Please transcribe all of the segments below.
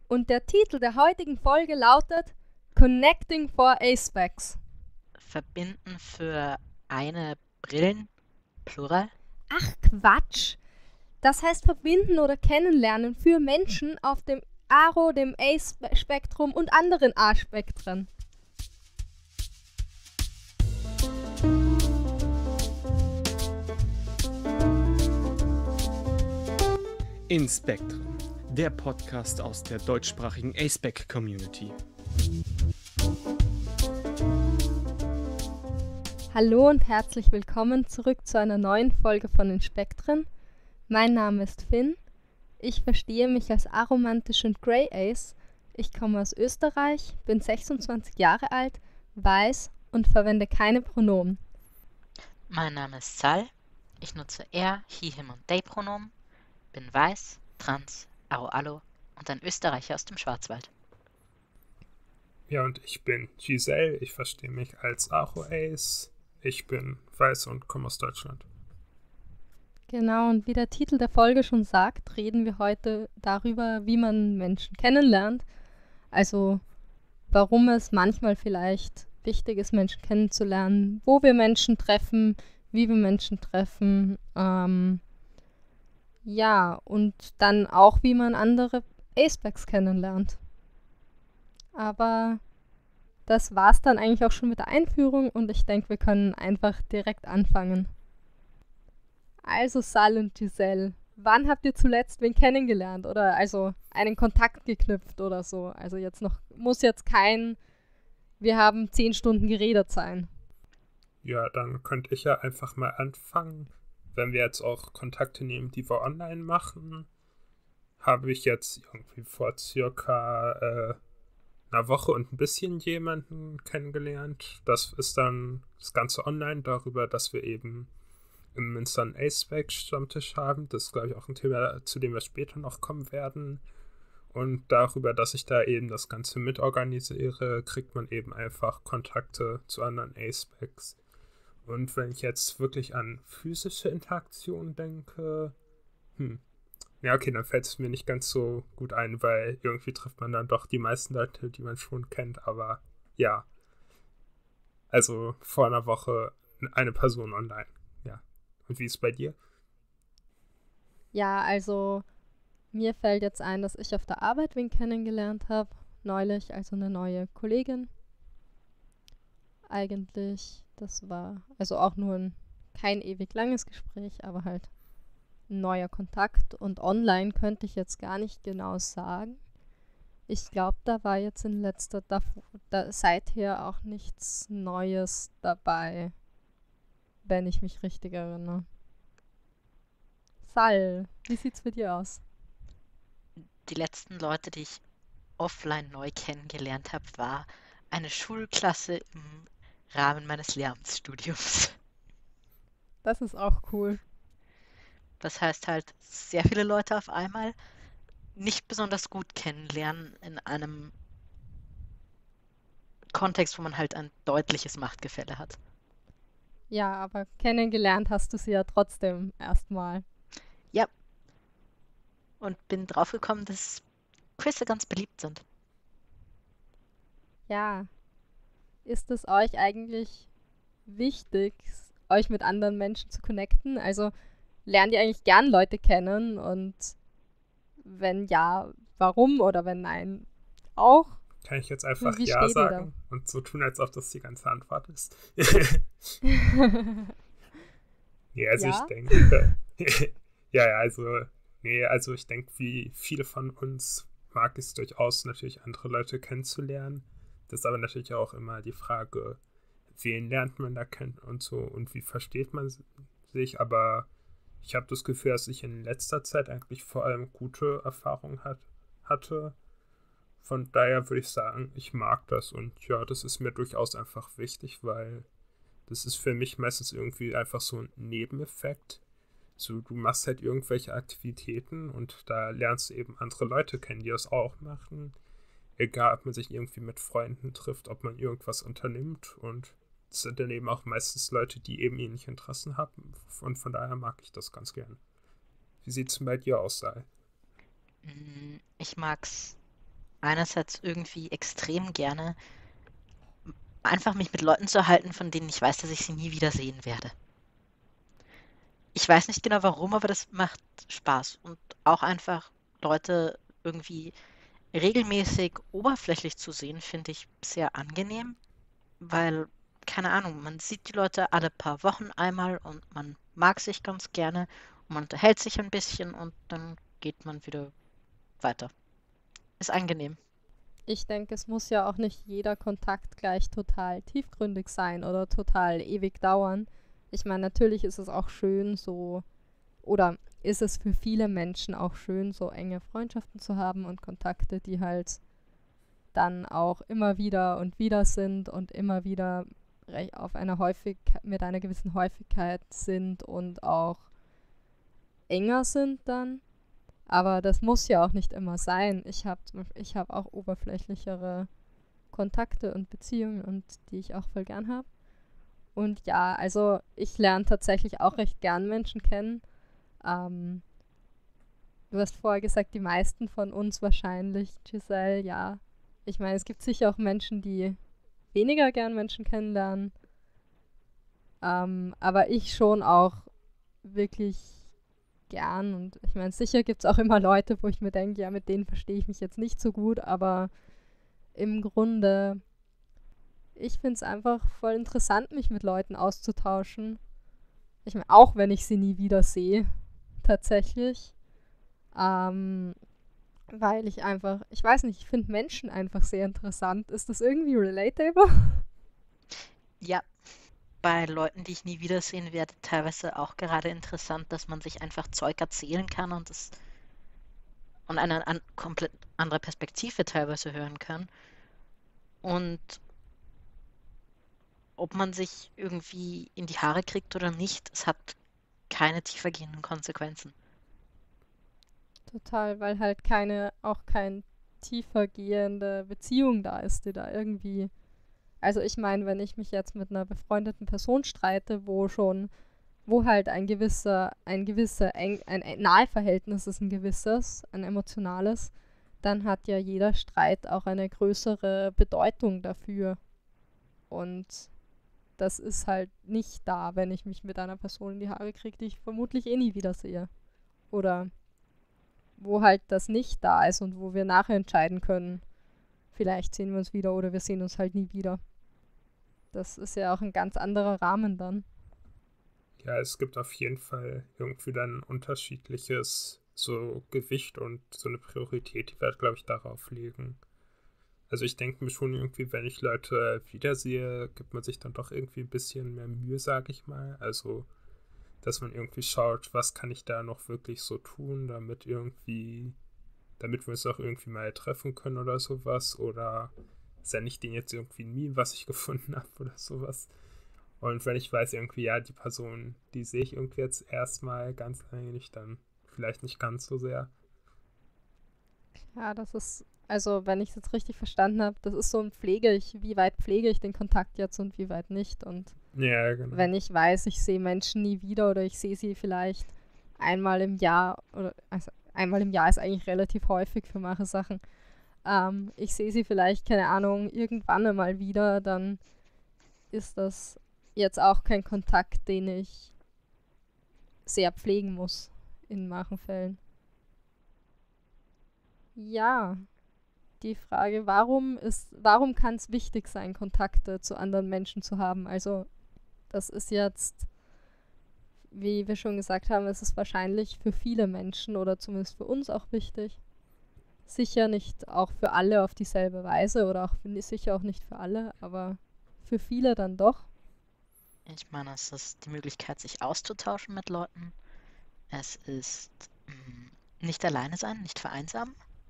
Und der Titel der heutigen Folge lautet Connecting for Aspects. Verbinden für eine Brillen, Plural? Ach Quatsch! Das heißt verbinden oder kennenlernen für Menschen auf dem Aro, dem A-Spektrum und anderen A-Spektren. In Spektrum, der Podcast aus der deutschsprachigen A-Spec-Community. Hallo und herzlich willkommen zurück zu einer neuen Folge von den Spektren. Mein Name ist Finn. Ich verstehe mich als aromantisch und Grey Ace. Ich komme aus Österreich, bin 26 Jahre alt, weiß und verwende keine Pronomen. Mein Name ist Sal. Ich nutze er, he, him und they Pronomen. Bin weiß, trans, aro-allo und ein Österreicher aus dem Schwarzwald. Ja, und ich bin Giselle. Ich verstehe mich als Aro-Ace. Ich bin weiß und komme aus Deutschland. Genau, und wie der Titel der Folge schon sagt, reden wir heute darüber, wie man Menschen kennenlernt. Also, warum es manchmal vielleicht wichtig ist, Menschen kennenzulernen, wo wir Menschen treffen, wie wir Menschen treffen. Ja, und dann auch, wie man andere A-Specs kennenlernt. Aber das war's dann eigentlich auch schon mit der Einführung und ich denke, wir können einfach direkt anfangen. Also Sal und Giselle, wann habt ihr zuletzt wen kennengelernt oder also einen Kontakt geknüpft oder so? Also jetzt noch, muss jetzt kein, wir haben 10 Stunden geredet sein. Ja, dann könnte ich ja einfach mal anfangen. Wenn wir jetzt auch Kontakte nehmen, die wir online machen, habe ich jetzt irgendwie vor circa einer Woche und ein bisschen jemanden kennengelernt. Das ist dann das Ganze online darüber, dass wir eben im Münster einen A-Spec-Stammtisch haben. Das ist, glaube ich, auch ein Thema, zu dem wir später noch kommen werden. Und darüber, dass ich da eben das Ganze mitorganisiere, kriegt man eben einfach Kontakte zu anderen A-Specs. Und wenn ich jetzt wirklich an physische Interaktion denke, ja, okay, dann fällt es mir nicht ganz so gut ein, weil irgendwie trifft man dann doch die meisten Leute, die man schon kennt, aber ja. Also vor einer Woche eine Person online, ja. Und wie ist es bei dir? Ja, also mir fällt jetzt ein, dass ich auf der Arbeit wen kennengelernt habe, neulich, also eine neue Kollegin. Eigentlich, das war also auch nur kein ewig langes Gespräch, aber halt ein neuer Kontakt. Und online könnte ich jetzt gar nicht genau sagen. Ich glaube, da war jetzt in letzter, seither auch nichts Neues dabei, wenn ich mich richtig erinnere. Sal, wie sieht's für dir aus? Die letzten Leute, die ich offline neu kennengelernt habe, war eine Schulklasse im Rahmen meines Lehramtsstudiums. Das ist auch cool. Das heißt halt, sehr viele Leute auf einmal nicht besonders gut kennenlernen in einem Kontext, wo man halt ein deutliches Machtgefälle hat. Ja, aber kennengelernt hast du sie ja trotzdem erstmal. Ja. Und bin draufgekommen, dass Quizze ganz beliebt sind. Ja. Ist es euch eigentlich wichtig, euch mit anderen Menschen zu connecten? Also lernt ihr eigentlich gern Leute kennen und wenn ja, warum oder wenn nein, auch? Kann ich jetzt einfach Wie Ja steht ihr da? sagen und so tun, als ob das die ganze Antwort ist? Nee, also Ja? ich denke, also ich denke, wie viele von uns mag es durchaus natürlich andere Leute kennenzulernen. Das ist aber natürlich auch immer die Frage, wen lernt man da kennen und so und wie versteht man sich, aber ich habe das Gefühl, dass ich in letzter Zeit eigentlich vor allem gute Erfahrungen hatte. Von daher würde ich sagen, ich mag das und ja, das ist mir durchaus einfach wichtig, weil das ist für mich meistens irgendwie einfach so ein Nebeneffekt. So, du machst halt irgendwelche Aktivitäten und da lernst du eben andere Leute kennen, die das auch machen. Egal, ob man sich irgendwie mit Freunden trifft, ob man irgendwas unternimmt und es sind dann eben auch meistens Leute, die eben ähnliche Interessen haben und von daher mag ich das ganz gern. Wie sieht es denn bei dir aus, Sai? Ich mag's einerseits irgendwie extrem gerne, einfach mich mit Leuten zu halten, von denen ich weiß, dass ich sie nie wiedersehen werde. Ich weiß nicht genau warum, aber das macht Spaß. Und auch einfach Leute irgendwie regelmäßig oberflächlich zu sehen, finde ich sehr angenehm, weil, keine Ahnung, man sieht die Leute alle paar Wochen einmal und man mag sich ganz gerne und man unterhält sich ein bisschen und dann geht man wieder weiter. Ist angenehm. Ich denke, es muss ja auch nicht jeder Kontakt gleich total tiefgründig sein oder total ewig dauern. Ich meine, natürlich ist es auch schön, so, oder ist es für viele Menschen auch schön, so enge Freundschaften zu haben und Kontakte, die halt dann auch immer wieder und wieder sind und immer wieder auf einer mit einer gewissen Häufigkeit sind und auch enger sind dann. Aber das muss ja auch nicht immer sein. Ich hab auch oberflächlichere Kontakte und Beziehungen und die ich auch voll gern habe. Und ja, also ich lerne tatsächlich auch recht gern Menschen kennen. Ähm, Du hast vorher gesagt, die meisten von uns wahrscheinlich, Giselle, ja. Ich meine, es gibt sicher auch Menschen, die weniger gern Menschen kennenlernen. Aber ich schon auch wirklich gern. Und ich meine, sicher gibt es auch immer Leute, wo ich mir denke, ja, mit denen verstehe ich mich jetzt nicht so gut. Aber im Grunde, ich finde es einfach voll interessant, mich mit Leuten auszutauschen. Ich meine, auch wenn ich sie nie wieder sehe, tatsächlich. Ähm, Weil ich weiß nicht, ich finde Menschen einfach sehr interessant. Ist das irgendwie relatable? Ja, bei Leuten, die ich nie wiedersehen werde, teilweise auch gerade interessant, dass man sich einfach Zeug erzählen kann und eine komplett andere Perspektive teilweise hören kann. Und ob man sich irgendwie in die Haare kriegt oder nicht, es hat keine tiefergehenden Konsequenzen. Total, weil halt auch kein tiefergehende Beziehung da ist, die da irgendwie. Also ich meine, wenn ich mich jetzt mit einer befreundeten Person streite, wo halt ein Nahverhältnis ist, ein emotionales, dann hat ja jeder Streit auch eine größere Bedeutung dafür. Und das ist halt nicht da, wenn ich mich mit einer Person in die Haare kriege, die ich vermutlich eh nie wiedersehe. Oder wo halt das nicht da ist und wo wir nachher entscheiden können, vielleicht sehen wir uns wieder oder wir sehen uns halt nie wieder. Das ist ja auch ein ganz anderer Rahmen dann. Ja, es gibt auf jeden Fall irgendwie dann unterschiedliches so Gewicht und so eine Priorität, die wir, glaube ich, darauf legen. Also ich denke mir schon irgendwie, wenn ich Leute wiedersehe, gibt man sich dann doch irgendwie ein bisschen mehr Mühe, sage ich mal. Also, dass man irgendwie schaut, was kann ich da noch wirklich so tun, damit wir uns auch irgendwie mal treffen können oder sowas. Oder sende ich denen jetzt irgendwie ein Meme, was ich gefunden habe oder sowas. Und wenn ich weiß irgendwie, ja, die Person, die sehe ich irgendwie jetzt erstmal ganz lange nicht, dann vielleicht nicht ganz so sehr. Ja, das ist, also wenn ich es jetzt richtig verstanden habe, das ist so wie weit pflege ich den Kontakt jetzt und wie weit nicht. Und Ja, genau. wenn ich weiß, ich sehe Menschen nie wieder oder ich sehe sie vielleicht einmal im Jahr, also einmal im Jahr ist eigentlich relativ häufig für manche Sachen. Ich sehe sie vielleicht, keine Ahnung, irgendwann einmal wieder, dann ist das jetzt auch kein Kontakt, den ich sehr pflegen muss in manchen Fällen. Ja, die Frage, warum kann es wichtig sein, Kontakte zu anderen Menschen zu haben? Also, das ist jetzt, wie wir schon gesagt haben, es ist wahrscheinlich für viele Menschen oder zumindest für uns auch wichtig. Sicher nicht auch für alle auf dieselbe Weise oder sicher auch nicht für alle, aber für viele dann doch. Ich meine, es ist die Möglichkeit, sich auszutauschen mit Leuten. Es ist nicht alleine sein, nicht vereinsamen.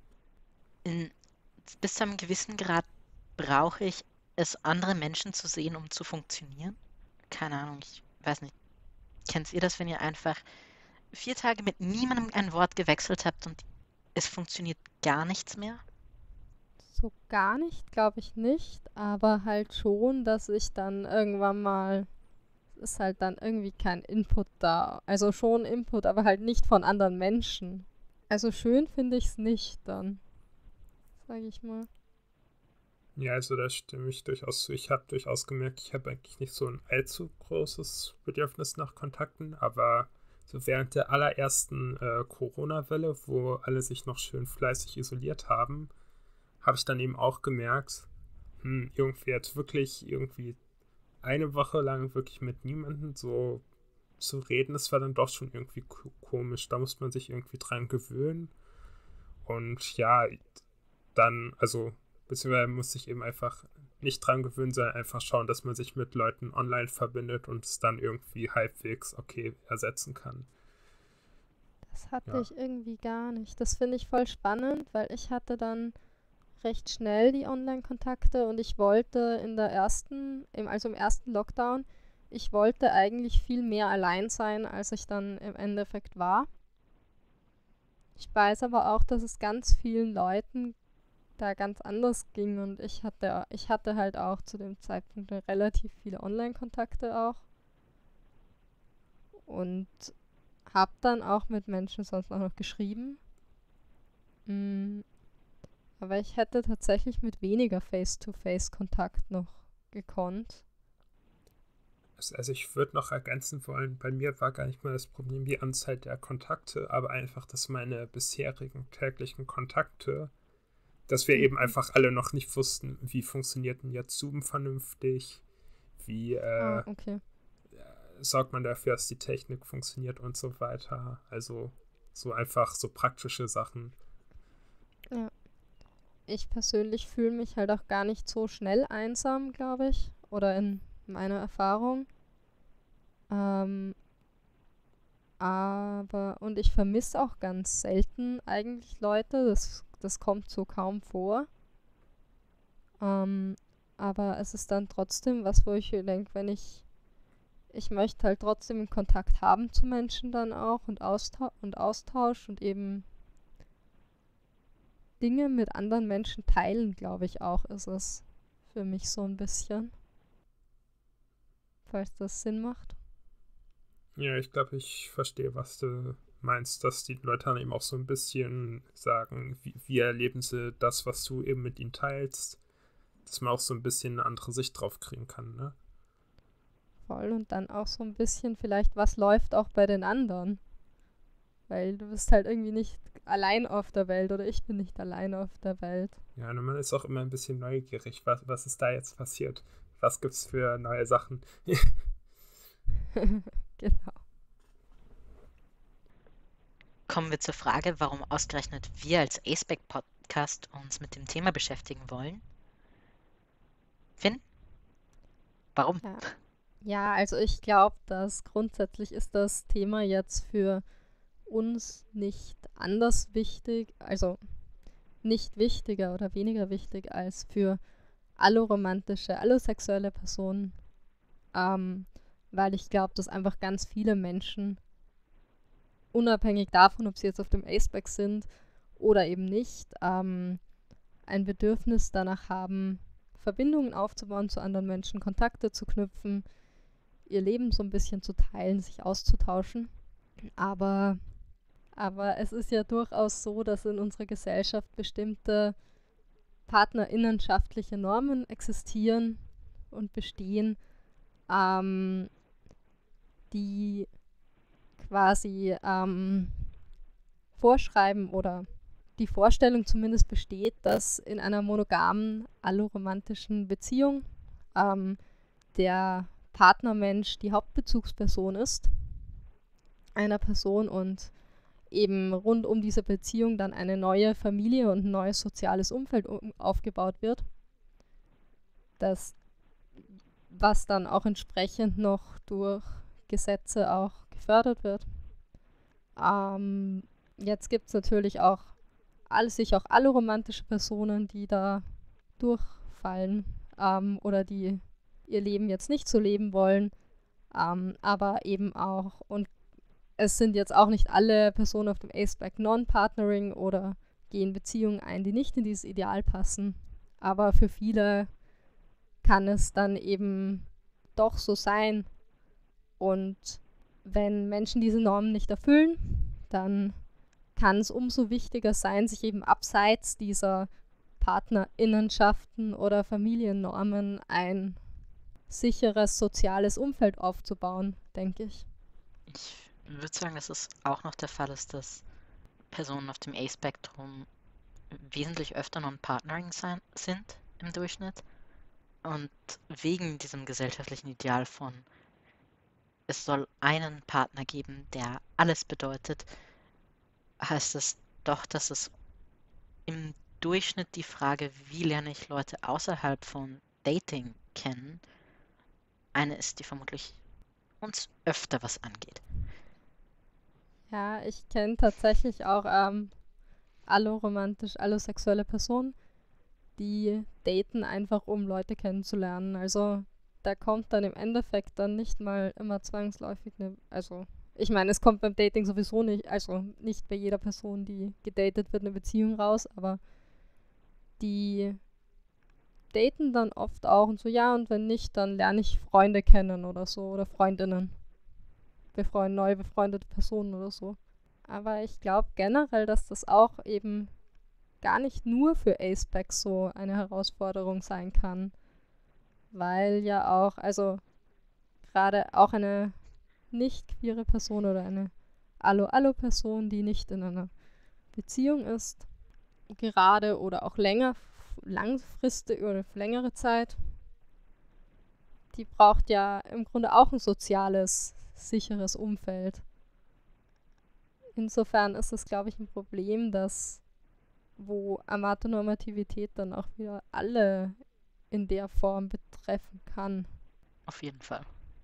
Bis zu einem gewissen Grad brauche ich es, andere Menschen zu sehen, um zu funktionieren. Keine Ahnung, ich weiß nicht. Kennt ihr das, wenn ihr einfach 4 Tage mit niemandem ein Wort gewechselt habt und es funktioniert gar nichts mehr? So gar nicht, glaube ich nicht, aber halt schon, dass ich dann irgendwann mal, ist halt dann irgendwie kein Input da. Also schon Input, aber halt nicht von anderen Menschen. Also schön finde ich es nicht dann. sage ich mal. Ja, also da stimme ich durchaus zu. Ich habe durchaus gemerkt, ich habe eigentlich nicht so ein allzu großes Bedürfnis nach Kontakten, aber so während der allerersten Corona-Welle, wo alle sich noch schön fleißig isoliert haben, habe ich dann eben auch gemerkt, irgendwie jetzt wirklich irgendwie eine Woche lang wirklich mit niemandem so zu reden, das war dann doch schon irgendwie komisch. Da muss man sich irgendwie dran gewöhnen. Und ja, dann, also, beziehungsweise muss ich eben einfach nicht dran gewöhnen, sondern einfach schauen, dass man sich mit Leuten online verbindet und es dann irgendwie halbwegs okay ersetzen kann. Das hatte Ja. ich irgendwie gar nicht. Das finde ich voll spannend, weil ich hatte dann recht schnell die Online-Kontakte und ich wollte also im ersten Lockdown, ich wollte eigentlich viel mehr allein sein, als ich dann im Endeffekt war. Ich weiß aber auch, dass es ganz vielen Leuten da ganz anders ging und ich hatte halt auch zu dem Zeitpunkt relativ viele Online-Kontakte auch und habe dann auch mit Menschen sonst auch noch geschrieben. Aber ich hätte tatsächlich mit weniger Face-to-Face-Kontakt noch gekonnt. Also ich würde noch ergänzen wollen, bei mir war gar nicht mal das Problem die Anzahl der Kontakte, aber einfach, dass meine bisherigen täglichen Kontakte, dass wir eben einfach alle noch nicht wussten, wie funktioniert denn jetzt Zoom vernünftig, wie Okay. sorgt man dafür, dass die Technik funktioniert und so weiter. Also so einfach so praktische Sachen. Ja. Ich persönlich fühle mich halt auch gar nicht so schnell einsam, glaube ich. Oder in meiner Erfahrung. Und ich vermisse auch ganz selten eigentlich Leute. Das kommt so kaum vor. Aber es ist dann trotzdem was, wo ich denke, ich möchte halt trotzdem Kontakt haben zu Menschen dann auch und Austausch und eben Dinge mit anderen Menschen teilen, glaube ich auch, ist es für mich so ein bisschen. Falls das Sinn macht. Ja, ich glaube, ich verstehe, was du meinst, dass die Leute dann eben auch so ein bisschen sagen, wie erleben sie das, was du eben mit ihnen teilst, dass man auch so ein bisschen eine andere Sicht drauf kriegen kann, ne? Voll. Und dann auch so ein bisschen vielleicht, was läuft auch bei den anderen. Weil du bist halt irgendwie nicht allein auf der Welt oder ich bin nicht allein auf der Welt. Ja, und man ist auch immer ein bisschen neugierig, was ist da jetzt passiert? Was gibt's für neue Sachen? Genau. Kommen wir zur Frage, warum ausgerechnet wir als Aceback-Podcast uns mit dem Thema beschäftigen wollen. Finn? Warum? Ja, also ich glaube, dass grundsätzlich ist das Thema jetzt für uns nicht anders wichtig, also nicht wichtiger oder weniger wichtig als für alloromantische, allosexuelle Personen, weil ich glaube, dass einfach ganz viele Menschen, unabhängig davon, ob sie jetzt auf dem Aceback sind oder eben nicht, ein Bedürfnis danach haben, Verbindungen aufzubauen zu anderen Menschen, Kontakte zu knüpfen, ihr Leben so ein bisschen zu teilen, sich auszutauschen. Aber es ist ja durchaus so, dass in unserer Gesellschaft bestimmte partnerinnenschaftliche Normen existieren und bestehen, die quasi vorschreiben oder die Vorstellung zumindest besteht, dass in einer monogamen, alloromantischen Beziehung der Partnermensch die Hauptbezugsperson ist einer Person und eben rund um diese Beziehung dann eine neue Familie und ein neues soziales Umfeld aufgebaut wird, was dann auch entsprechend noch durch Gesetze auch gefördert wird. Jetzt gibt es natürlich auch alle romantische Personen, die da durchfallen oder die ihr Leben jetzt nicht so leben wollen, aber eben auch, und es sind jetzt auch nicht alle Personen auf dem Aceback Non-Partnering oder gehen Beziehungen ein, die nicht in dieses Ideal passen, aber für viele kann es dann eben doch so sein. Und wenn Menschen diese Normen nicht erfüllen, dann kann es umso wichtiger sein, sich eben abseits dieser Partnerinnenschaften oder Familiennormen ein sicheres soziales Umfeld aufzubauen, denke ich. Ich würde sagen, dass es auch noch der Fall ist, dass Personen auf dem A-Spektrum wesentlich öfter non-partnering sind im Durchschnitt. Und wegen diesem gesellschaftlichen Ideal von, es soll einen Partner geben, der alles bedeutet, heißt es doch, dass es im Durchschnitt die Frage, wie lerne ich Leute außerhalb von Dating kennen, eine ist, die vermutlich uns öfter was angeht. Ja, ich kenne tatsächlich auch allosexuelle Personen, die daten einfach, um Leute kennenzulernen. Also da kommt dann im Endeffekt dann nicht mal immer zwangsläufig ich meine, es kommt beim Dating sowieso nicht, also nicht bei jeder Person, die gedatet wird, eine Beziehung raus, aber die daten dann oft auch und so, ja, und wenn nicht, dann lerne ich Freunde kennen oder so, oder Freundinnen. Neu befreundete Personen oder so. Aber ich glaube generell, dass das auch eben gar nicht nur für A-Specs so eine Herausforderung sein kann. Weil ja auch, also gerade auch eine nicht queere Person oder eine Allo-Allo-Person, die nicht in einer Beziehung ist, gerade oder auch langfristig oder für längere Zeit, die braucht ja im Grunde auch ein soziales, sicheres Umfeld. Insofern ist es, glaube ich, ein Problem, wo Amatonormativität dann auch wieder alle in der Form betreffen kann. Auf jeden Fall.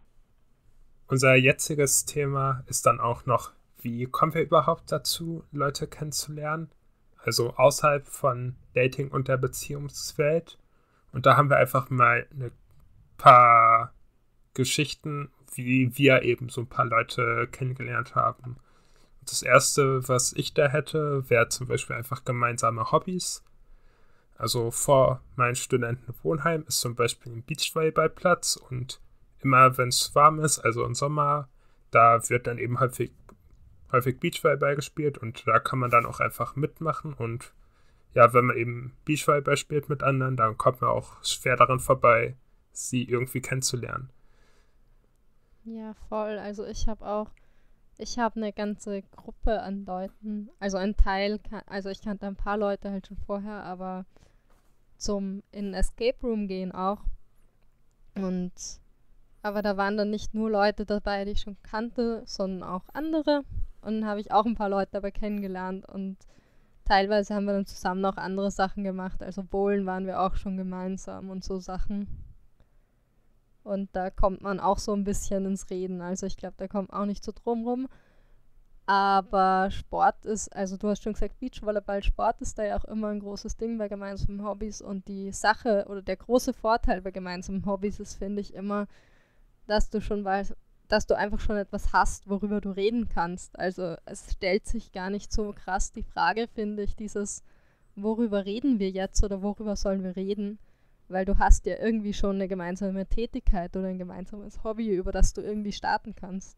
Unser jetziges Thema ist dann auch noch, wie kommen wir überhaupt dazu, Leute kennenzulernen? Also außerhalb von Dating und der Beziehungswelt. Und da haben wir einfach mal ein paar Geschichten, wie wir eben so ein paar Leute kennengelernt haben. Und das erste, was ich da hätte, wäre zum Beispiel einfach gemeinsame Hobbys. Also vor meinem Studentenwohnheim ist zum Beispiel ein Beachvolleyballplatz und immer wenn es warm ist, also im Sommer, da wird dann eben häufig Beachvolleyball gespielt und da kann man dann auch einfach mitmachen und ja, wenn man eben Beachvolleyball spielt mit anderen, dann kommt man auch schwer daran vorbei, sie irgendwie kennenzulernen. Ja, voll. Also ich habe eine ganze Gruppe an Leuten, also ein Teil, also ich kannte ein paar Leute halt schon vorher, aber in ein Escape Room gehen auch. Aber da waren dann nicht nur Leute dabei, die ich schon kannte, sondern auch andere. Und dann habe ich auch ein paar Leute dabei kennengelernt und teilweise haben wir dann zusammen auch andere Sachen gemacht. Also bowlen waren wir auch schon gemeinsam und so Sachen. Und da kommt man auch so ein bisschen ins Reden. Also ich glaube, da kommt auch nicht so drum rum. Aber Sport ist, also du hast schon gesagt, Beachvolleyball, Sport ist da ja auch immer ein großes Ding bei gemeinsamen Hobbys. Und die Sache oder der große Vorteil bei gemeinsamen Hobbys ist, finde ich, immer, dass du schon weißt, dass du einfach schon etwas hast, worüber du reden kannst. Also es stellt sich gar nicht so krass die Frage, finde ich, worüber reden wir jetzt oder worüber sollen wir reden? Weil du hast ja irgendwie schon eine gemeinsame Tätigkeit oder ein gemeinsames Hobby, über das du irgendwie starten kannst.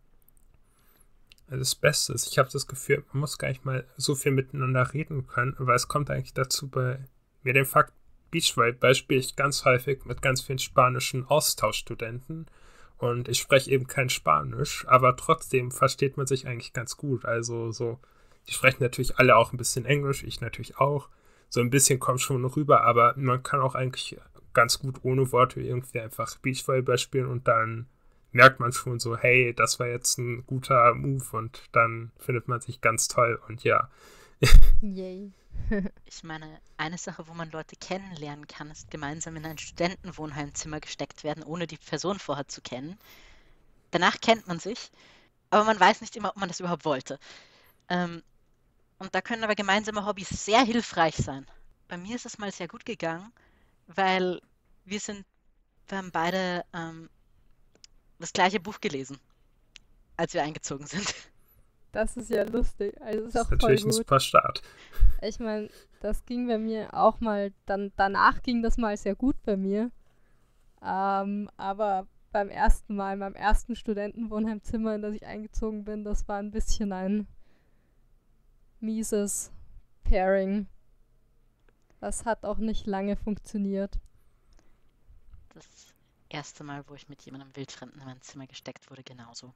Das Beste ist, ich habe das Gefühl, man muss gar nicht mal so viel miteinander reden können, weil es kommt eigentlich dazu bei mir den Fakt, Beachvolleyball spiele ich ganz häufig mit ganz vielen spanischen Austauschstudenten und ich spreche eben kein Spanisch, aber trotzdem versteht man sich eigentlich ganz gut. Also so, die sprechen natürlich alle auch ein bisschen Englisch, ich natürlich auch. So ein bisschen kommt schon rüber, aber man kann auch eigentlich ganz gut ohne Worte irgendwie einfach Beachvolleyball spielen und dann merkt man schon so, hey, das war jetzt ein guter Move und dann findet man sich ganz toll und ja. Yay. Ich meine, eine Sache, wo man Leute kennenlernen kann, ist gemeinsam in ein Studentenwohnheimzimmer gesteckt werden, ohne die Person vorher zu kennen. Danach kennt man sich, aber man weiß nicht immer, ob man das überhaupt wollte. Und da können aber gemeinsame Hobbys sehr hilfreich sein. Bei mir ist es mal sehr gut gegangen, weil wir haben beide das gleiche Buch gelesen, als wir eingezogen sind. Das ist ja lustig. Also ist auch Das ist natürlich voll gut. ein super Start. Ich meine, das ging bei mir auch mal, danach ging das mal sehr gut bei mir. Aber beim ersten Mal, in meinem ersten Studentenwohnheimzimmer, in das ich eingezogen bin, das war ein bisschen ein mieses Pairing. Das hat auch nicht lange funktioniert. Das erste Mal, wo ich mit jemandem Wildfremden in mein Zimmer gesteckt wurde, genauso.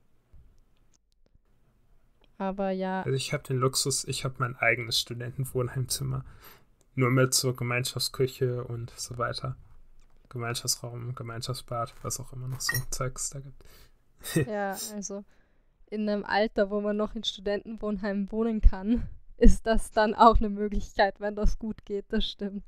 Aber ja, Also ich habe den Luxus, ich habe mein eigenes Studentenwohnheimzimmer. Nur mit so Gemeinschaftsküche und so weiter. Gemeinschaftsraum, Gemeinschaftsbad, was auch immer noch so Zeugs da gibt. ja, also in einem Alter, wo man noch in Studentenwohnheimen wohnen kann, ist das dann auch eine Möglichkeit, wenn das gut geht, das stimmt.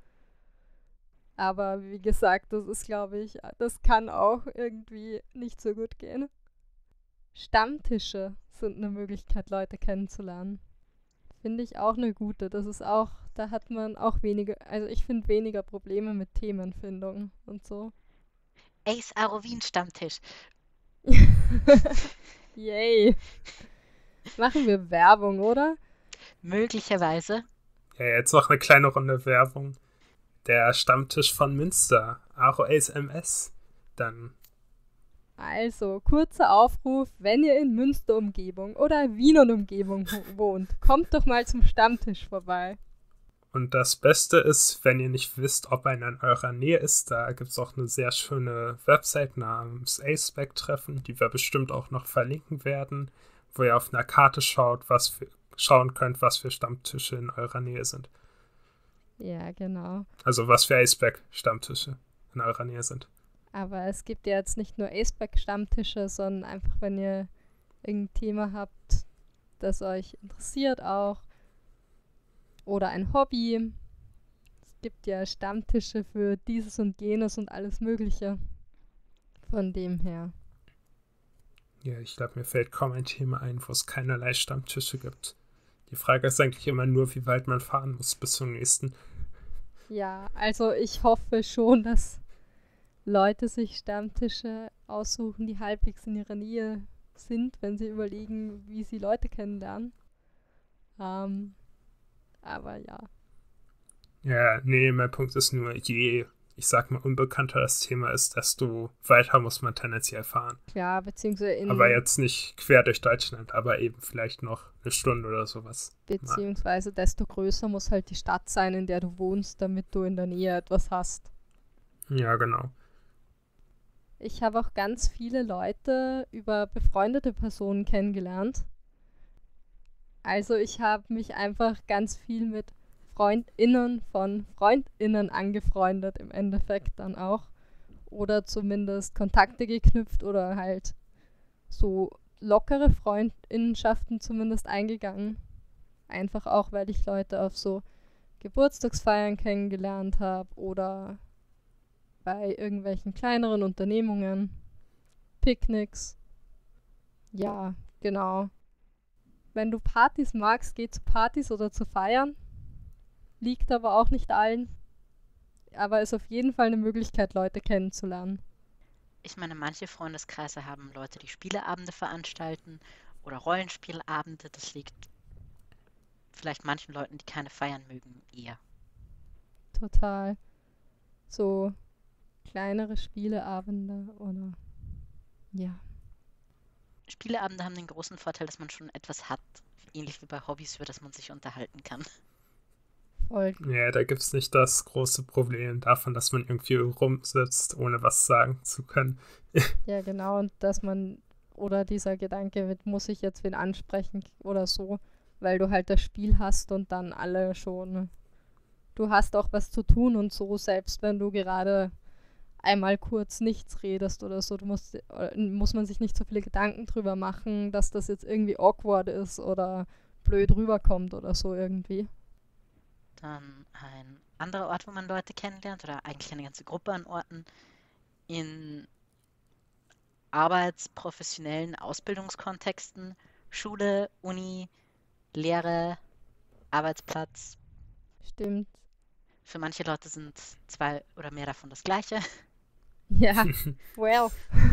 Aber wie gesagt, das ist, glaube ich, das kann auch irgendwie nicht so gut gehen. Stammtische sind eine Möglichkeit, Leute kennenzulernen. Finde ich auch eine gute. Das ist auch, da hat man auch weniger, also ich finde weniger Probleme mit Themenfindung und so. Ace Arovin Stammtisch. Yay. Machen wir Werbung, oder? Möglicherweise. Ja, jetzt noch eine kleine Runde Werbung. Der Stammtisch von Münster, Aro Ace MS. Dann Also, kurzer Aufruf, wenn ihr in Münster-Umgebung oder Wien und Umgebung wohnt, kommt doch mal zum Stammtisch vorbei. Und das Beste ist, wenn ihr nicht wisst, ob einer in eurer Nähe ist, da gibt es auch eine sehr schöne Website namens A-Spec-Treffen, die wir bestimmt auch noch verlinken werden, wo ihr auf einer Karte schauen könnt, was für Stammtische in eurer Nähe sind. Ja, genau. Also was für A-Spec-Stammtische in eurer Nähe sind. Aber es gibt ja jetzt nicht nur Aceback-Stammtische, sondern einfach, wenn ihr irgendein Thema habt, das euch interessiert auch. Oder ein Hobby. Es gibt ja Stammtische für dieses und jenes und alles Mögliche. Von dem her. Ja, ich glaube, mir fällt kaum ein Thema ein, wo es keinerlei Stammtische gibt. Die Frage ist eigentlich immer nur, wie weit man fahren muss bis zum nächsten. Ja, also ich hoffe schon, dass Leute sich Stammtische aussuchen, die halbwegs in ihrer Nähe sind, wenn sie überlegen, wie sie Leute kennenlernen. Aber ja. Ja, nee, mein Punkt ist nur, je, ich sag mal, unbekannter das Thema ist, desto weiter muss man tendenziell fahren. Klar, beziehungsweise Aber jetzt nicht quer durch Deutschland, aber eben vielleicht noch eine Stunde oder sowas. beziehungsweise desto größer muss halt die Stadt sein, in der du wohnst, damit du in der Nähe etwas hast. Ja, genau. Ich habe auch ganz viele Leute über befreundete Personen kennengelernt. Also ich habe mich einfach ganz viel mit FreundInnen von FreundInnen angefreundet im Endeffekt dann auch. Oder zumindest Kontakte geknüpft oder halt so lockere Freundinnenschaften zumindest eingegangen. Einfach auch, weil ich Leute auf so Geburtstagsfeiern kennengelernt habe oder bei irgendwelchen kleineren Unternehmungen, Picknicks. Ja, genau. Wenn du Partys magst, geh zu Partys oder zu Feiern. Liegt aber auch nicht allen. Aber ist auf jeden Fall eine Möglichkeit, Leute kennenzulernen. Ich meine, manche Freundeskreise haben Leute, die Spieleabende veranstalten oder Rollenspielabende. Das liegt vielleicht manchen Leuten, die keine feiern mögen, eher. Total. So kleinere Spieleabende oder ja. Spieleabende haben den großen Vorteil, dass man schon etwas hat, ähnlich wie bei Hobbys, über das man sich unterhalten kann. Voll. Ja, da gibt's nicht das große Problem davon, dass man irgendwie rumsitzt, ohne was sagen zu können. Ja, genau. Und dass man, oder dieser Gedanke mit, muss ich jetzt wen ansprechen oder so, weil du halt das Spiel hast und dann alle schon. Du hast auch was zu tun und so, selbst wenn du gerade einmal kurz nichts redest oder so, muss man sich nicht so viele Gedanken drüber machen, dass das jetzt irgendwie awkward ist oder blöd rüberkommt oder so irgendwie. Dann ein anderer Ort, wo man Leute kennenlernt, oder eigentlich eine ganze Gruppe an Orten, in arbeitsprofessionellen Ausbildungskontexten, Schule, Uni, Lehre, Arbeitsplatz. Stimmt. Für manche Leute sind 2 oder mehr davon das Gleiche. Ja, well.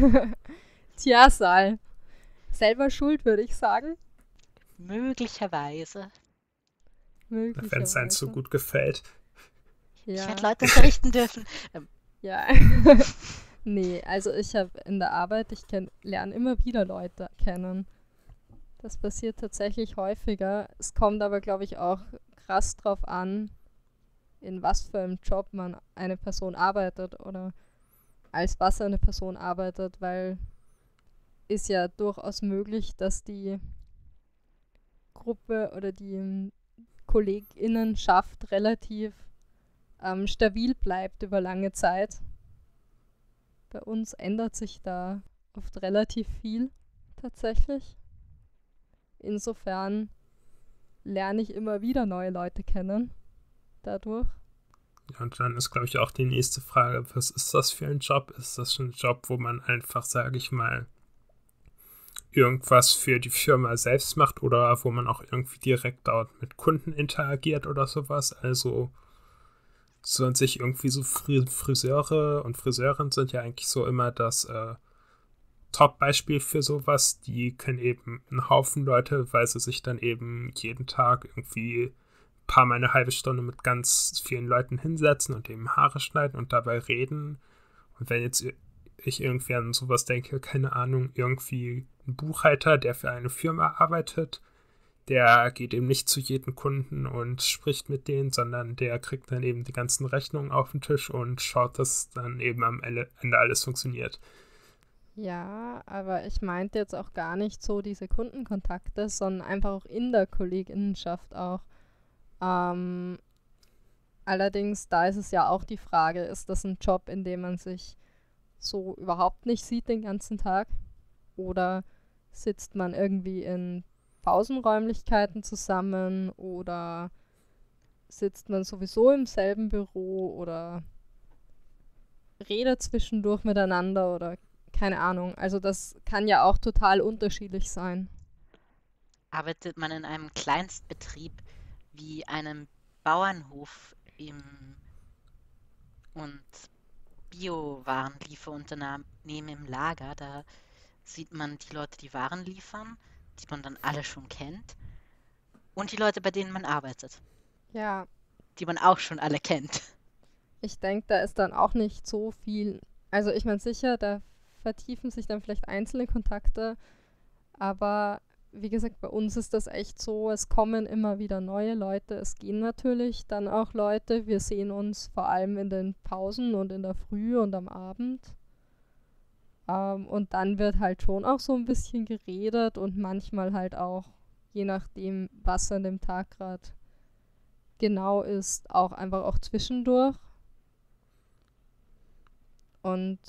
Tja, Sal. Selber schuld, würde ich sagen. Möglicherweise. Wenn es einem so gut gefällt. Ja. Ich werde Leute unterrichten dürfen. Ja. Nee, also ich habe in der Arbeit, lerne immer wieder Leute kennen. Das passiert tatsächlich häufiger. Es kommt aber, glaube ich, auch krass drauf an, in was für einem Job eine Person arbeitet oder als was eine Person arbeitet, weil ist ja durchaus möglich, dass die Gruppe oder die KollegInnenschaft relativ stabil bleibt über lange Zeit. Bei uns ändert sich da oft relativ viel tatsächlich. Insofern lerne ich immer wieder neue Leute kennen dadurch. Ja, und dann ist, glaube ich, auch die nächste Frage, was ist das für ein Job? Ist das ein Job, wo man einfach, sage ich mal, irgendwas für die Firma selbst macht oder wo man auch irgendwie direkt dort mit Kunden interagiert oder sowas? Also so an sich irgendwie so Friseure und Friseurinnen sind ja eigentlich so immer das Top-Beispiel für sowas. Die können eben einen Haufen Leute, weil sie sich dann eben jeden Tag irgendwie ein paar Mal eine halbe Stunde mit ganz vielen Leuten hinsetzen und eben Haare schneiden und dabei reden. Und wenn jetzt ich irgendwie an sowas denke, keine Ahnung, irgendwie ein Buchhalter, der für eine Firma arbeitet, der geht eben nicht zu jedem Kunden und spricht mit denen, sondern der kriegt dann eben die ganzen Rechnungen auf den Tisch und schaut, dass dann eben am Ende alles funktioniert. Ja, aber ich meinte jetzt auch gar nicht so diese Kundenkontakte, sondern einfach auch in der Kolleginnenschaft auch. Allerdings, da ist es ja auch die Frage, ist das ein Job, in dem man sich so überhaupt nicht sieht den ganzen Tag? Oder sitzt man irgendwie in Pausenräumlichkeiten zusammen oder sitzt man sowieso im selben Büro oder redet zwischendurch miteinander oder keine Ahnung. Also das kann ja auch total unterschiedlich sein. Arbeitet man in einem Kleinstbetrieb wie einem Bauernhof und Biowarenlieferunternehmen im Lager, da sieht man die Leute, die Waren liefern, die man dann alle schon kennt, und die Leute, bei denen man arbeitet, Ja, die man auch schon alle kennt. ich denke, da ist dann auch nicht so viel. Also ich meine sicher, da vertiefen sich dann vielleicht einzelne Kontakte, aber wie gesagt, bei uns ist das echt so, es kommen immer wieder neue Leute, es gehen natürlich dann auch Leute, wir sehen uns vor allem in den Pausen und in der Früh und am Abend. Und dann wird halt schon auch so ein bisschen geredet und manchmal halt auch, je nachdem, was an dem Tag gerade genau ist, auch einfach auch zwischendurch. Und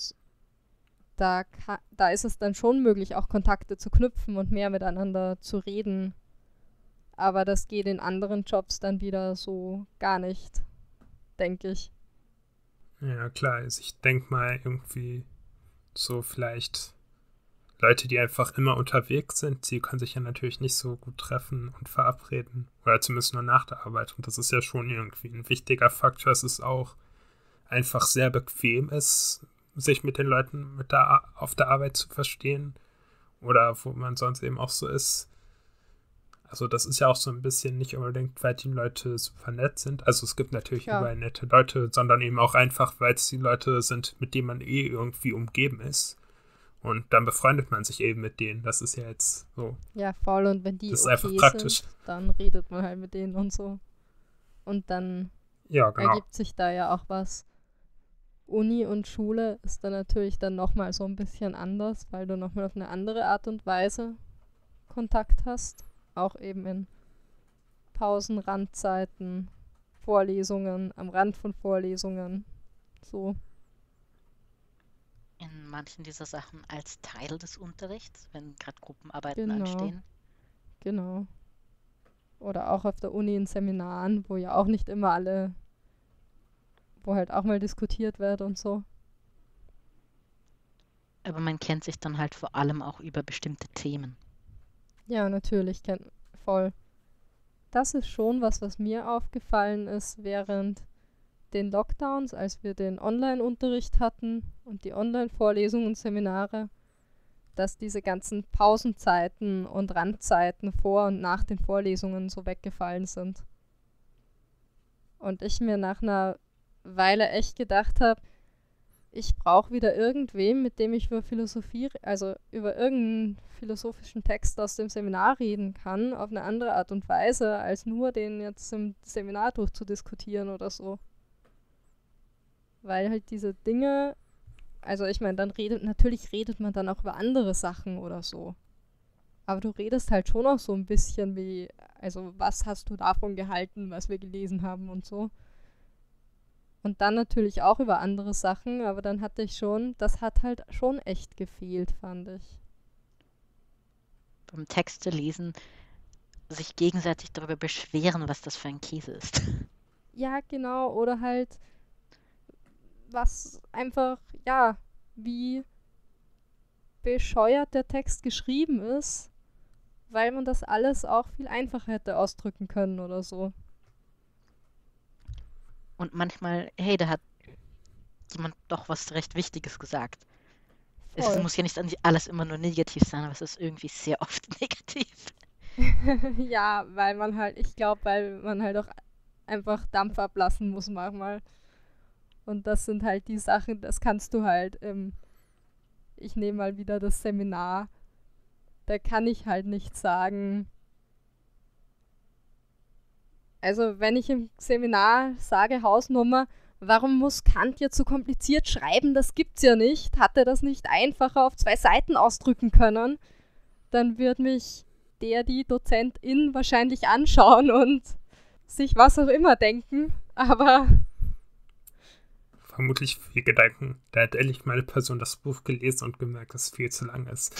da ist es dann schon möglich, auch Kontakte zu knüpfen und mehr miteinander zu reden. Aber das geht in anderen Jobs dann wieder so gar nicht, denke ich. Ja, klar. Also ich denke mal irgendwie so vielleicht Leute, die einfach immer unterwegs sind, die können sich ja natürlich nicht so gut treffen und verabreden. Oder zumindest nur nach der Arbeit. Und das ist ja schon irgendwie ein wichtiger Faktor, dass es auch einfach sehr bequem ist, sich mit den Leuten auf der Arbeit zu verstehen. Oder wo man sonst eben auch so ist. Also das ist ja auch so ein bisschen nicht unbedingt, weil die Leute super nett sind. Also es gibt natürlich überall nette Leute, sondern eben auch einfach, weil es die Leute sind, mit denen man irgendwie umgeben ist. Und dann befreundet man sich eben mit denen. Das ist ja jetzt so. Ja, voll. Und wenn die das ist okay einfach praktisch. sind, dann redet man halt mit denen und so. Und dann Ja, genau. ergibt sich da ja auch was. Uni und Schule ist dann natürlich dann nochmal so ein bisschen anders, weil du nochmal auf eine andere Art und Weise Kontakt hast. Auch eben in Pausen, Randzeiten, Vorlesungen, am Rand von Vorlesungen. So. In manchen dieser Sachen als Teil des Unterrichts, wenn gerade Gruppenarbeiten Genau. anstehen. Genau. Oder auch auf der Uni in Seminaren, wo ja auch nicht immer alle, wo halt auch mal diskutiert wird und so. Aber man kennt sich dann halt vor allem auch über bestimmte Themen. Ja, natürlich, voll. Das ist schon was mir aufgefallen ist während den Lockdowns, als wir den Online-Unterricht hatten und die Online-Vorlesungen und Seminare, dass diese ganzen Pausenzeiten und Randzeiten vor und nach den Vorlesungen so weggefallen sind. Und ich mir nach einer Weile echt gedacht habe, ich brauche wieder irgendwen, mit dem ich über Philosophie, also über irgendeinen philosophischen Text aus dem Seminar reden kann, auf eine andere Art und Weise, als nur den jetzt im Seminar durchzudiskutieren oder so. Weil halt diese Dinge, also ich meine, natürlich redet man dann auch über andere Sachen oder so. Aber du redest halt schon auch so ein bisschen wie, also was hast du davon gehalten, was wir gelesen haben und so. Und dann natürlich auch über andere Sachen, aber dann hatte ich schon, das hat halt schon echt gefehlt, fand ich. Beim Texte lesen sich gegenseitig darüber beschweren, was das für ein Käse ist. Ja, genau, oder halt was einfach, ja, wie bescheuert der Text geschrieben ist, weil man das alles auch viel einfacher hätte ausdrücken können oder so. Und manchmal, hey, da hat jemand doch was recht Wichtiges gesagt. Es Voll. muss ja nicht alles immer nur negativ sein, aber es ist irgendwie sehr oft negativ. Ja, weil man halt, ich glaube, weil man halt auch einfach Dampf ablassen muss manchmal. Und das sind halt die Sachen, das kannst du halt, ich nehme mal wieder das Seminar, da kann ich halt nicht sagen. Also wenn ich im Seminar sage Hausnummer, warum muss Kant jetzt so kompliziert schreiben, das gibt's ja nicht, hat er das nicht einfacher auf 2 Seiten ausdrücken können, dann wird mich die Dozentin wahrscheinlich anschauen und sich was auch immer denken, aber Vermutlich viel Gedanken. Da hat endlich mal eine Person das Buch gelesen und gemerkt, dass es viel zu lang ist.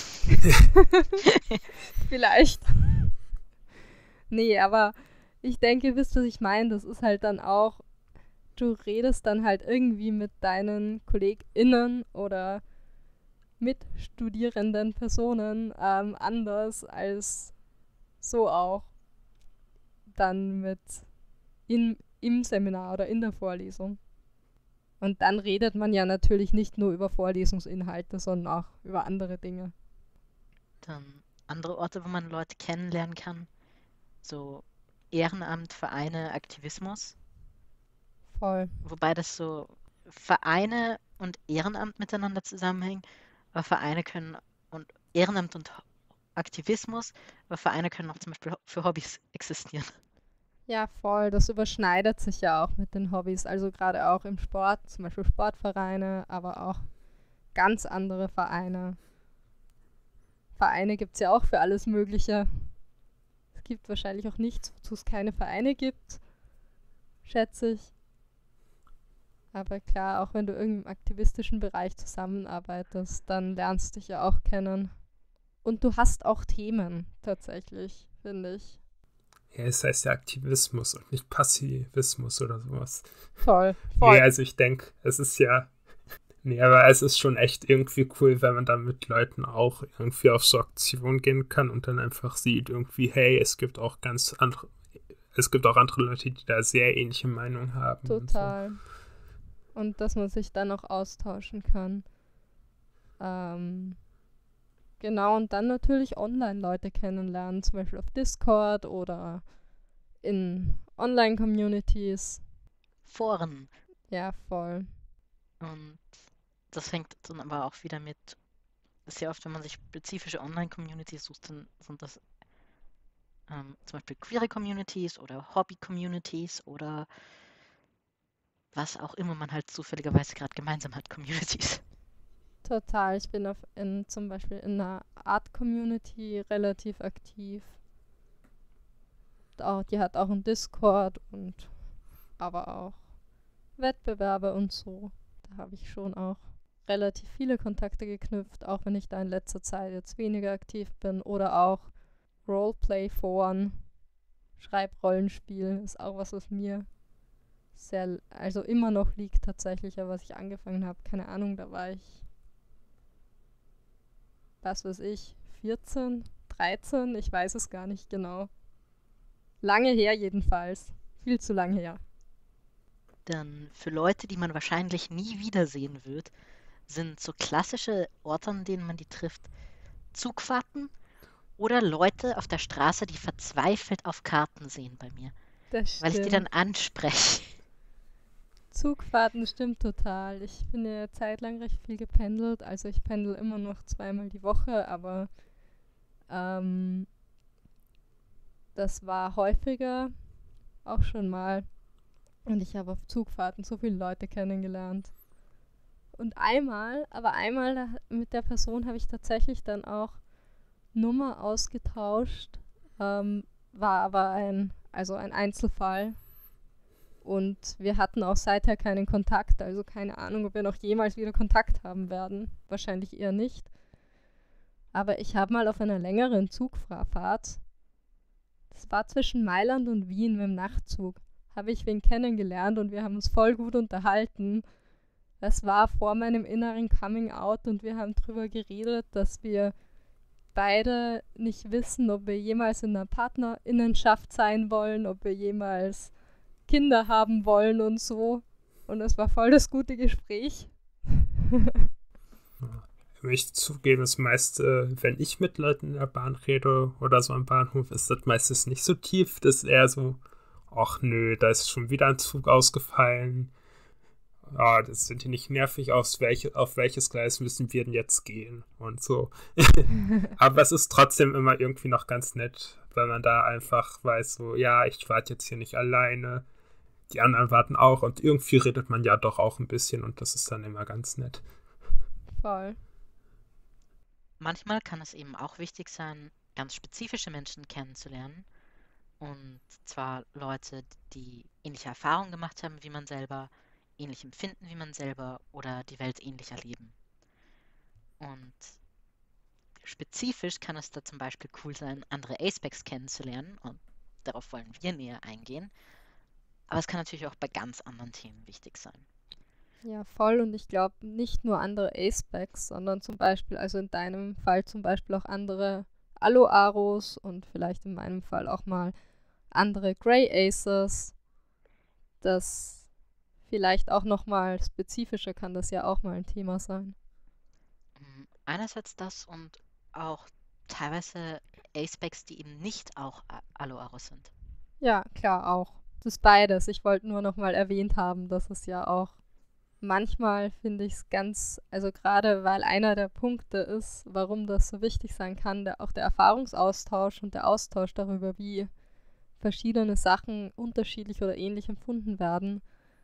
vielleicht. Nee, aber ich denke, wisst ihr, was ich meine? Das ist halt dann auch, du redest dann halt irgendwie mit deinen KollegInnen oder mitstudierenden Personen anders als so auch dann im Seminar oder in der Vorlesung. Und dann redet man ja natürlich nicht nur über Vorlesungsinhalte, sondern auch über andere Dinge. Dann andere Orte, wo man Leute kennenlernen kann. So Ehrenamt, Vereine, Aktivismus. Voll. Wobei das so Vereine und Ehrenamt miteinander zusammenhängen. Aber Vereine können und Ehrenamt und Aktivismus, aber Vereine können auch zum Beispiel für Hobbys existieren. Ja, voll. Das überschneidet sich ja auch mit den Hobbys. Also gerade auch im Sport, zum Beispiel Sportvereine, aber auch ganz andere Vereine. Vereine gibt es ja auch für alles Mögliche. Es gibt wahrscheinlich auch nichts, wozu es keine Vereine gibt, schätze ich. Aber klar, auch wenn du irgendwie im aktivistischen Bereich zusammenarbeitest, dann lernst du dich ja auch kennen. Und du hast auch Themen, tatsächlich, finde ich. Ja, es heißt ja Aktivismus und nicht Passivismus oder sowas. Voll, voll. Nee, also ich denke, es ist ja. Nee, aber es ist schon echt irgendwie cool, wenn man dann mit Leuten auch irgendwie auf so Aktionen gehen kann und dann einfach sieht irgendwie, hey, es gibt auch andere Leute, die da sehr ähnliche Meinungen haben. Total. Und dass man sich dann auch austauschen kann. Genau, und dann natürlich online Leute kennenlernen, zum Beispiel auf Discord oder in Online-Communities. Foren. Ja, voll. Und das fängt dann aber auch wieder mit, sehr oft, wenn man sich spezifische Online-Communities sucht, dann sind das zum Beispiel queere Communities oder Hobby-Communities oder was auch immer man halt zufälligerweise gerade gemeinsam hat, Communities. Total. Ich bin zum Beispiel in einer Art-Community relativ aktiv. Die hat auch einen Discord und aber auch Wettbewerbe und so. Da habe ich schon auch relativ viele Kontakte geknüpft, auch wenn ich da in letzter Zeit jetzt weniger aktiv bin. Oder auch Roleplay-Foren, Schreibrollenspiel ist auch was mir also immer noch liegt tatsächlich, aber was ich angefangen habe, keine Ahnung, da war ich, was weiß ich, 14, 13, ich weiß es gar nicht genau. Lange her jedenfalls, viel zu lange her. Dann für Leute, die man wahrscheinlich nie wiedersehen wird, sind so klassische Orte, an denen man die trifft, Zugfahrten oder Leute auf der Straße, die verzweifelt auf Karten sehen bei mir. Das Weil ich die stimmt. dann anspreche. Zugfahrten stimmt total. Ich bin ja eine Zeit lang recht viel gependelt. Also ich pendel immer noch 2-mal die Woche, aber ähm, das war häufiger auch schon mal. Und ich habe auf Zugfahrten so viele Leute kennengelernt. Und einmal mit der Person habe ich tatsächlich dann auch Nummer ausgetauscht. War aber ein Einzelfall. Und wir hatten auch seither keinen Kontakt. Also keine Ahnung, ob wir noch jemals wieder Kontakt haben werden. Wahrscheinlich eher nicht. Aber ich habe mal auf einer längeren Zugfahrt, das war zwischen Mailand und Wien mit dem Nachtzug, habe ich wen kennengelernt und wir haben uns voll gut unterhalten. Das war vor meinem inneren Coming-out und wir haben drüber geredet, dass wir beide nicht wissen, ob wir jemals in einer Partnerinnenschaft sein wollen, ob wir jemals Kinder haben wollen und so. Und es war voll das gute Gespräch. Ich möchte zugeben, das meiste, wenn ich mit Leuten in der Bahn rede oder so am Bahnhof, ist das meistens nicht so tief. Das ist eher so, ach nö, da ist schon wieder ein Zug ausgefallen. Ah, das sind die nicht nervig, auf welches Gleis müssen wir denn jetzt gehen und so. Aber es ist trotzdem immer irgendwie noch ganz nett, weil man da einfach weiß, so, ja, ich warte jetzt hier nicht alleine, die anderen warten auch und irgendwie redet man ja doch auch ein bisschen und das ist dann immer ganz nett. Voll. Manchmal kann es eben auch wichtig sein, ganz spezifische Menschen kennenzulernen. Und zwar Leute, die ähnliche Erfahrungen gemacht haben wie man selber, ähnlich empfinden wie man selber oder die Welt ähnlich erleben. Und spezifisch kann es da zum Beispiel cool sein, andere Acebacs kennenzulernen und darauf wollen wir näher eingehen. Aber es kann natürlich auch bei ganz anderen Themen wichtig sein. Ja, voll. Und ich glaube, nicht nur andere Acebacs, sondern zum Beispiel, also in deinem Fall zum Beispiel auch andere Aloaros und vielleicht in meinem Fall auch mal andere Grey Aces. Das vielleicht auch nochmal spezifischer kann das ja auch mal ein Thema sein. Einerseits das und auch teilweise Acebacs, die eben nicht auch Aloaros sind. Ja, klar, auch. Das ist beides. Ich wollte nur nochmal erwähnt haben, dass es ja auch manchmal finde ich es ganz, also gerade weil einer der Punkte ist, warum das so wichtig sein kann, auch der Erfahrungsaustausch und der Austausch darüber, wie verschiedene Sachen unterschiedlich oder ähnlich empfunden werden,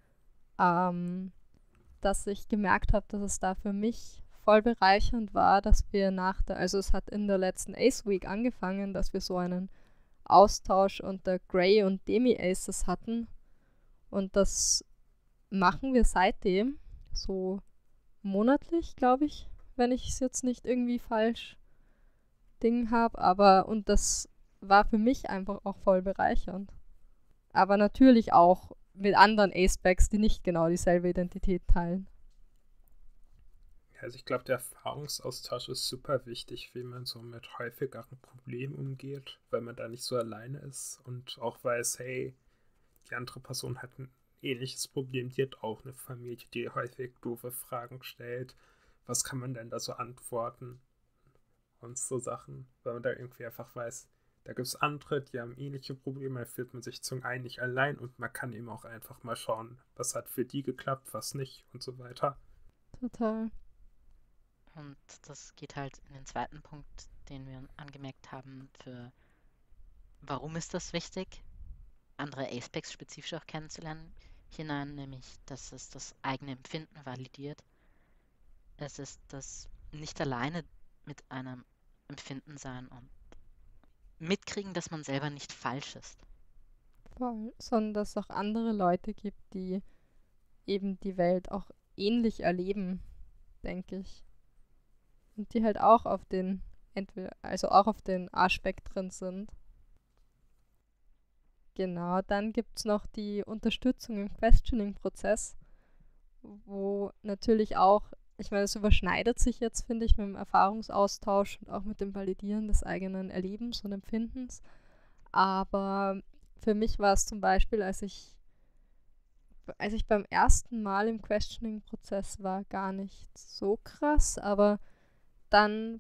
dass ich gemerkt habe, dass es da für mich voll bereichernd war, dass wir also es hat in der letzten Ace Week angefangen, dass wir so einen Austausch unter Grey und Demi Aces hatten und das machen wir seitdem so monatlich, glaube ich, wenn ich es jetzt nicht irgendwie falsch Ding habe, und das war für mich einfach auch voll bereichernd. Aber natürlich auch mit anderen Acebacs, die nicht genau dieselbe Identität teilen. Also ich glaube, der Erfahrungsaustausch ist super wichtig, wie man so mit häufigeren Problemen umgeht, weil man da nicht so alleine ist und auch weiß, hey, die andere Person hat ein ähnliches Problem, die hat auch eine Familie, die häufig doofe Fragen stellt. Was kann man denn da so antworten? Und so Sachen, weil man da irgendwie einfach weiß, da gibt es andere, die haben ähnliche Probleme, da fühlt man sich zum einen nicht allein und man kann eben auch einfach mal schauen, was hat für die geklappt, was nicht und so weiter. Total. Und das geht halt in den zweiten Punkt, den wir angemerkt haben, für warum ist das wichtig, andere Acebacs spezifisch auch kennenzulernen, hinein, nämlich, dass es das eigene Empfinden validiert. Es ist das nicht alleine mit einem Empfinden sein und mitkriegen, dass man selber nicht falsch ist. Voll. Sondern dass es auch andere Leute gibt, die eben die Welt auch ähnlich erleben, denke ich. Und die halt auch auf den A-Spektren sind. Genau, dann gibt es noch die Unterstützung im Questioning-Prozess, wo natürlich auch, ich meine, es überschneidet sich jetzt, finde ich, mit dem Erfahrungsaustausch und auch mit dem Validieren des eigenen Erlebens und Empfindens. Aber für mich war es zum Beispiel, als ich beim ersten Mal im Questioning-Prozess war, gar nicht so krass, aber dann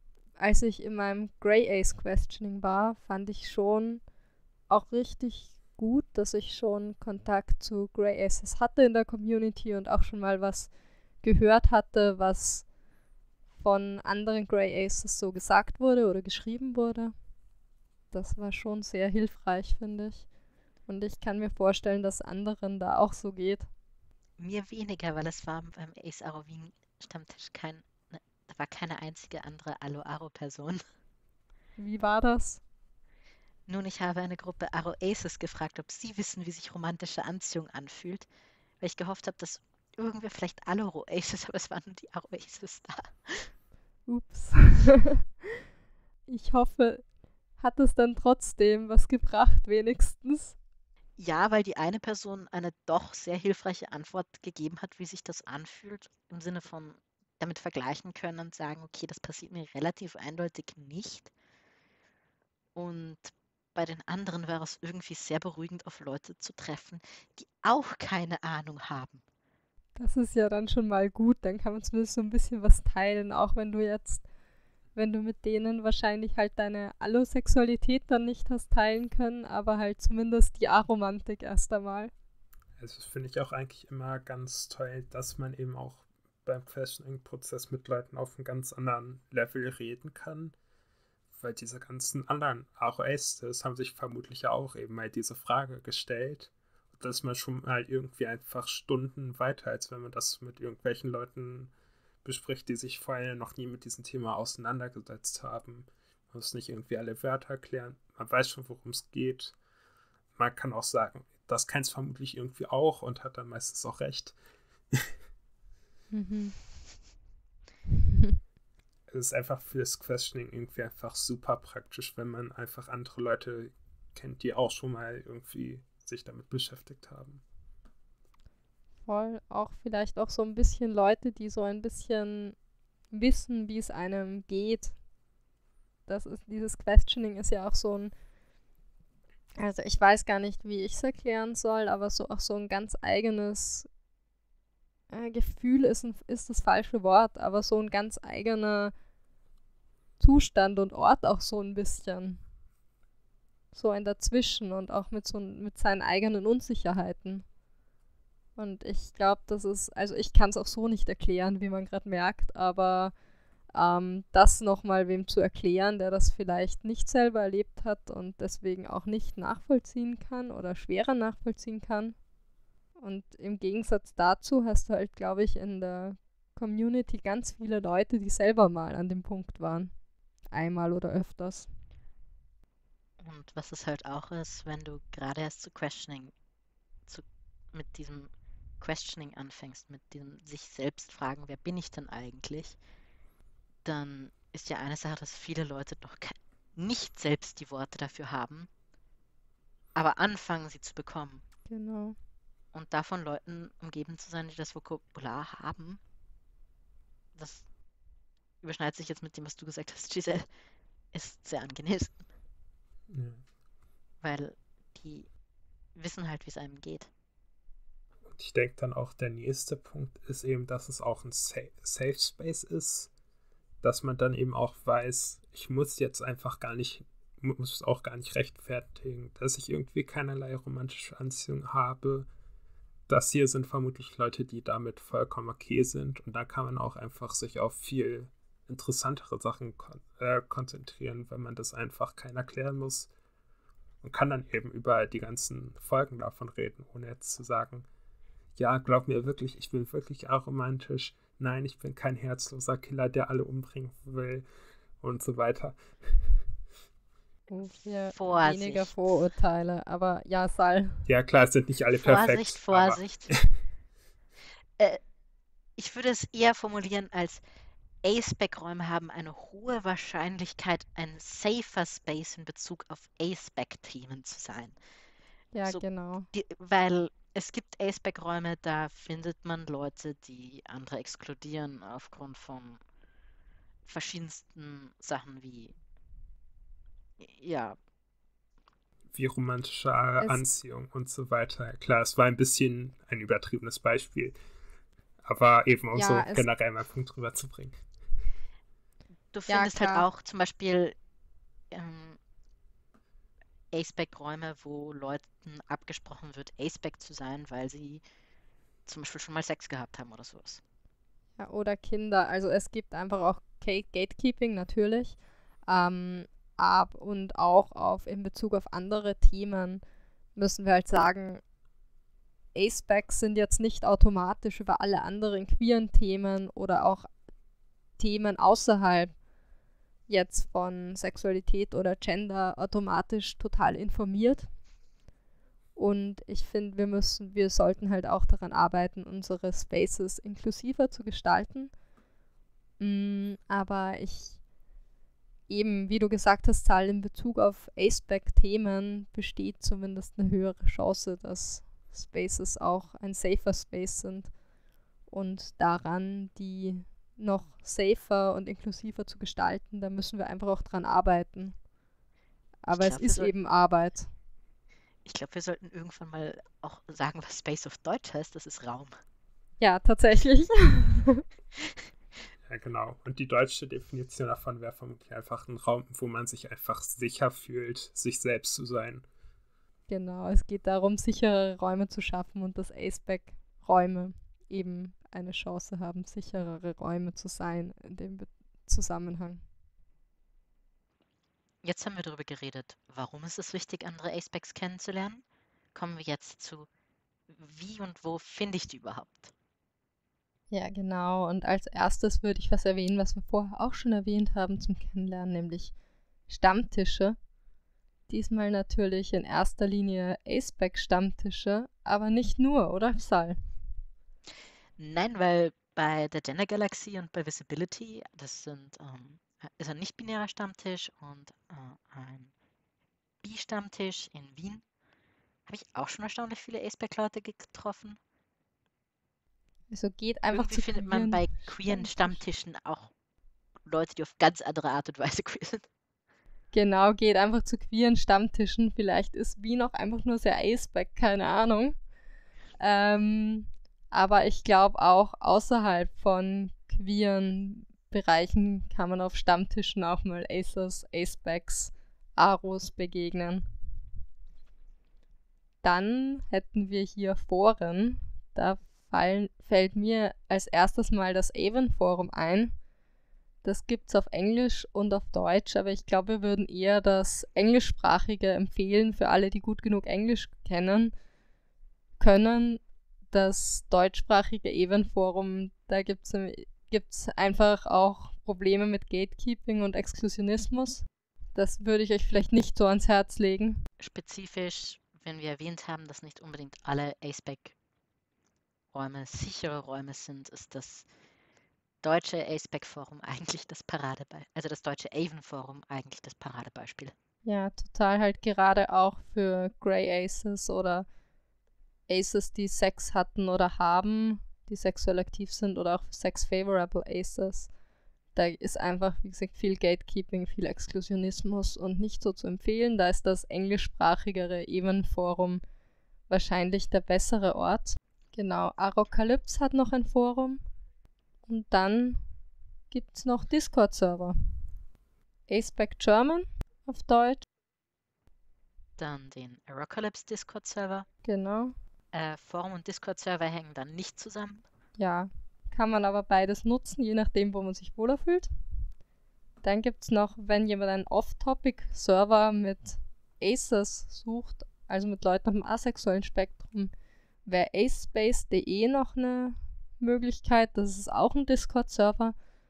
als ich in meinem Grey Ace Questioning war, fand ich schon auch richtig gut, dass ich schon Kontakt zu Grey Aces hatte in der Community und auch schon mal was gehört hatte, was von anderen Grey Aces so gesagt wurde oder geschrieben wurde. Das war schon sehr hilfreich, finde ich. Und ich kann mir vorstellen, dass anderen da auch so geht. Mir weniger, weil es war beim Ace Aro Wien Stammtisch da war keine einzige andere Alo-Aro-Person. Wie war das? Nun, ich habe eine Gruppe Aro Aces gefragt, ob sie wissen, wie sich romantische Anziehung anfühlt, weil ich gehofft habe, dass irgendwer vielleicht Alo Aces, aber es waren nur die Aro Aces da. Ups. Ich hoffe, hat es dann trotzdem was gebracht, wenigstens? Ja, weil die eine Person eine doch sehr hilfreiche Antwort gegeben hat, wie sich das anfühlt, im Sinne von damit vergleichen können und sagen, okay, das passiert mir relativ eindeutig nicht. Und bei den anderen war es irgendwie sehr beruhigend, auf Leute zu treffen, die auch keine Ahnung haben. Das ist ja dann schon mal gut, dann kann man zumindest so ein bisschen was teilen, auch wenn du mit denen wahrscheinlich halt deine Allosexualität dann nicht hast teilen können, aber halt zumindest die Aromantik erst einmal. Also das finde ich auch eigentlich immer ganz toll, dass man eben auch beim Questioning-Prozess mit Leuten auf einem ganz anderen Level reden kann. Weil diese ganzen anderen AOS haben sich vermutlich ja auch eben mal diese Frage gestellt. Da ist man schon mal irgendwie einfach Stunden weiter, als wenn man das mit irgendwelchen Leuten bespricht, die sich vorher noch nie mit diesem Thema auseinandergesetzt haben. Man muss nicht irgendwie alle Wörter erklären. Man weiß schon, worum es geht. Man kann auch sagen, das kann es vermutlich irgendwie auch und hat dann meistens auch recht. Mhm. Es ist einfach fürs Questioning irgendwie einfach super praktisch, wenn man einfach andere Leute kennt, die auch schon mal irgendwie sich damit beschäftigt haben. Voll, auch vielleicht auch so ein bisschen Leute, die so ein bisschen wissen, wie es einem geht. Dieses Questioning ist ja auch so ein, also ich weiß gar nicht, wie ich es erklären soll, aber so auch so ein ganz eigenes Gefühl ist das falsche Wort, aber so ein ganz eigener Zustand und Ort auch so ein bisschen. So ein Dazwischen und auch mit seinen eigenen Unsicherheiten. Und ich glaube, also ich kann es auch so nicht erklären, wie man gerade merkt, aber das nochmal wem zu erklären, der das vielleicht nicht selber erlebt hat und deswegen auch nicht nachvollziehen kann oder schwerer nachvollziehen kann. Und im Gegensatz dazu hast du halt, glaube ich, in der Community ganz viele Leute, die selber mal an dem Punkt waren. Einmal oder öfters. Und was es halt auch ist, wenn du gerade erst mit diesem Questioning anfängst, mit dem sich selbst fragen, wer bin ich denn eigentlich, dann ist ja eine Sache, dass viele Leute noch nicht selbst die Worte dafür haben, aber anfangen sie zu bekommen. Genau. Und davon Leuten umgeben zu sein, die das Vokabular haben, das überschneidet sich jetzt mit dem, was du gesagt hast, Giselle, ist sehr angenehm. Ja. Weil die wissen halt, wie es einem geht. Und ich denke dann auch, der nächste Punkt ist eben, dass es auch ein Safe Space ist, dass man dann eben auch weiß, ich muss auch gar nicht rechtfertigen, dass ich irgendwie keinerlei romantische Anziehung habe. Das hier sind vermutlich Leute, die damit vollkommen okay sind und da kann man auch einfach sich auf viel interessantere Sachen konzentrieren, wenn man das einfach keiner erklären muss und kann dann eben über die ganzen Folgen davon reden, ohne jetzt zu sagen, ja, glaub mir wirklich, ich bin wirklich aromantisch, nein, ich bin kein herzloser Killer, der alle umbringen will und so weiter. Ja, Vorsicht. weniger Vorurteile, aber ja, Sal. Ja, klar, es sind nicht alle perfekt. Vorsicht. Ich würde es eher formulieren als A-Spec-Räume haben eine hohe Wahrscheinlichkeit, ein safer Space in Bezug auf A-Spec-Themen zu sein. Ja, genau. Weil es gibt A-Spec-Räume, da findet man Leute, die andere exkludieren aufgrund von verschiedensten Sachen wie romantische Anziehung und so weiter. Klar, es war ein bisschen ein übertriebenes Beispiel, aber eben um so generell mal einen Punkt drüber zu bringen. Du findest halt auch zum Beispiel Aceback-Räume, wo Leuten abgesprochen wird, Aceback zu sein, weil sie zum Beispiel schon mal Sex gehabt haben oder sowas. Ja, oder Kinder. Also es gibt einfach auch Gatekeeping natürlich. Und auch in Bezug auf andere Themen müssen wir halt sagen, Acebacks sind jetzt nicht automatisch über alle anderen queeren Themen oder auch Themen außerhalb jetzt von Sexualität oder Gender automatisch total informiert. Und ich finde, wir sollten halt auch daran arbeiten, unsere Spaces inklusiver zu gestalten. Aber eben, wie du gesagt hast, Sal, in Bezug auf Aceback-Themen besteht zumindest eine höhere Chance, dass Spaces auch ein safer Space sind und daran, die noch safer und inklusiver zu gestalten, da müssen wir einfach auch dran arbeiten. Aber es ist eben Arbeit. Ich glaube, wir sollten irgendwann mal auch sagen, was Space auf Deutsch heißt. Das ist Raum. Ja, tatsächlich. Ja, genau. Und die deutsche Definition davon wäre vermutlich einfach ein Raum, wo man sich einfach sicher fühlt, sich selbst zu sein. Genau, es geht darum, sichere Räume zu schaffen und dass Aceback-Räume eben eine Chance haben, sicherere Räume zu sein in dem Zusammenhang. Jetzt haben wir darüber geredet, warum ist es wichtig, andere Acebacks kennenzulernen. Kommen wir jetzt zu, wie und wo finde ich die überhaupt? Ja, genau. Und als erstes würde ich was erwähnen, was wir vorher auch schon erwähnt haben zum Kennenlernen, nämlich Stammtische. Diesmal natürlich in erster Linie Aceback-Stammtische, aber nicht nur, oder Sal? Nein, weil bei der Gender Galaxy und bei Visibility, ist ein nicht-binärer Stammtisch und ein Bi-Stammtisch in Wien, habe ich auch schon erstaunlich viele Aceback-Leute getroffen. Also geht einfach Irgendwie zu findet man bei queeren Stammtischen auch Leute, die auf ganz andere Art und Weise queer sind. Genau, geht einfach zu queeren Stammtischen. Vielleicht ist Wien auch einfach nur sehr Aceback, keine Ahnung. Aber ich glaube auch außerhalb von queeren Bereichen kann man auf Stammtischen auch mal Acers, Acebacks, Aros begegnen. Dann hätten wir hier Foren. Da fällt mir als erstes mal das Avon-Forum ein. Das gibt's auf Englisch und auf Deutsch, aber ich glaube, wir würden eher das Englischsprachige empfehlen für alle, die gut genug Englisch können. Das deutschsprachige Avon-Forum, da gibt's einfach auch Probleme mit Gatekeeping und Exklusionismus. Das würde ich euch vielleicht nicht so ans Herz legen. Spezifisch, wenn wir erwähnt haben, dass nicht unbedingt alle Aceback-Räume sichere Räume sind, ist das deutsche Aceback-Forum eigentlich das Paradebeispiel, also das deutsche Avon-Forum eigentlich das Paradebeispiel. Ja, total halt gerade auch für Grey Aces oder Aces, die Sex hatten oder haben, die sexuell aktiv sind oder auch für Sex-Favorable Aces. Da ist einfach, wie gesagt, viel Gatekeeping, viel Exklusionismus und nicht so zu empfehlen. Da ist das englischsprachigere Avon-Forum wahrscheinlich der bessere Ort. Genau, Arocalypse hat noch ein Forum. Und dann gibt es noch Discord-Server. Aceback German auf Deutsch. Dann den Arocalypse Discord-Server. Genau. Forum und Discord-Server hängen dann nicht zusammen. Ja, kann man aber beides nutzen, je nachdem, wo man sich wohler fühlt. Dann gibt es noch, wenn jemand einen Off-Topic-Server mit Aces sucht, also mit Leuten auf dem asexuellen Spektrum, wäre acespace.de noch eine Möglichkeit. Das ist auch ein Discord-Server.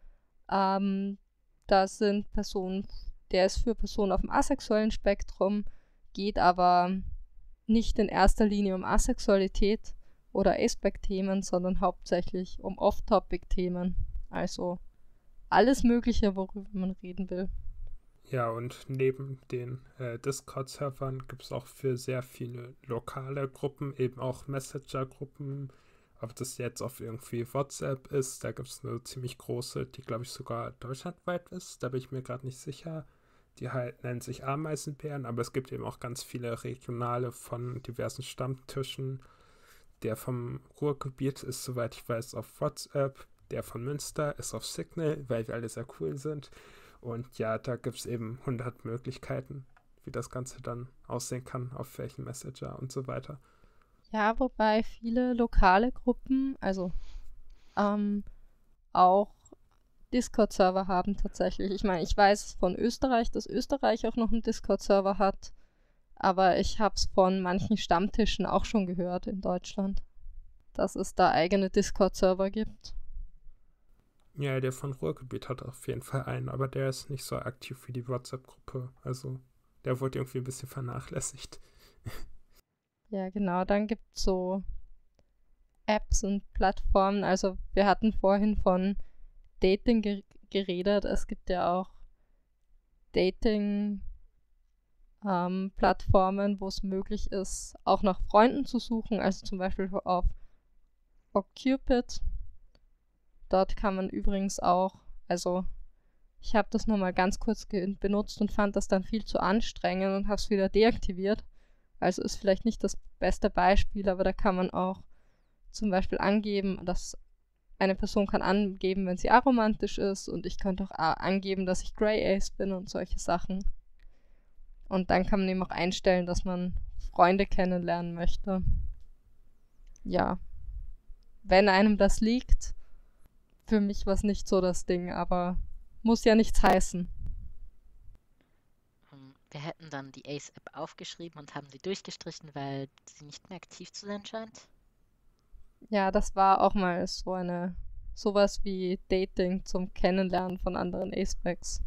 Da sind Personen, der ist für Personen auf dem asexuellen Spektrum, geht aber nicht in erster Linie um Asexualität oder Aceback-Themen, sondern hauptsächlich um Off-Topic-Themen. Also alles Mögliche, worüber man reden will. Ja, und neben den Discord-Servern gibt es auch für sehr viele lokale Gruppen, eben auch Messenger-Gruppen. Ob das jetzt auf irgendwie WhatsApp ist, da gibt es eine ziemlich große, die glaube ich sogar deutschlandweit ist, da bin ich mir gerade nicht sicher. Die halt nennen sich Ameisenbären, aber es gibt eben auch ganz viele regionale von diversen Stammtischen. Der vom Ruhrgebiet ist, soweit ich weiß, auf WhatsApp. Der von Münster ist auf Signal, weil wir alle sehr cool sind. Und ja, da gibt es eben 100 Möglichkeiten, wie das Ganze dann aussehen kann, auf welchen Messenger und so weiter. Ja, wobei viele lokale Gruppen, also auch Discord-Server haben tatsächlich. Ich meine, ich weiß von Österreich, dass Österreich auch noch einen Discord-Server hat, aber ich habe es von manchen Stammtischen auch schon gehört in Deutschland, dass es da eigene Discord-Server gibt. Ja, der von Ruhrgebiet hat auf jeden Fall einen, aber der ist nicht so aktiv wie die WhatsApp-Gruppe. Also der wurde irgendwie ein bisschen vernachlässigt. Ja, genau. Dann gibt es so Apps und Plattformen. Also wir hatten vorhin von Dating geredet. Es gibt ja auch Dating-Plattformen, wo es möglich ist, auch nach Freunden zu suchen. Also zum Beispiel auf OkCupid. Dort kann man übrigens auch, also ich habe das nur mal ganz kurz benutzt und fand das dann viel zu anstrengend und habe es wieder deaktiviert. Also ist vielleicht nicht das beste Beispiel, aber da kann man auch zum Beispiel angeben, dass eine Person kann angeben, wenn sie aromantisch ist, und ich könnte auch angeben, dass ich Grey Ace bin und solche Sachen. Und dann kann man eben auch einstellen, dass man Freunde kennenlernen möchte. Ja, wenn einem das liegt. Für mich war es nicht so das Ding, aber muss ja nichts heißen. Wir hätten dann die Ace-App aufgeschrieben und haben sie durchgestrichen, weil sie nicht mehr aktiv zu sein scheint. Ja, das war auch mal sowas wie Dating zum Kennenlernen von anderen Acebacs.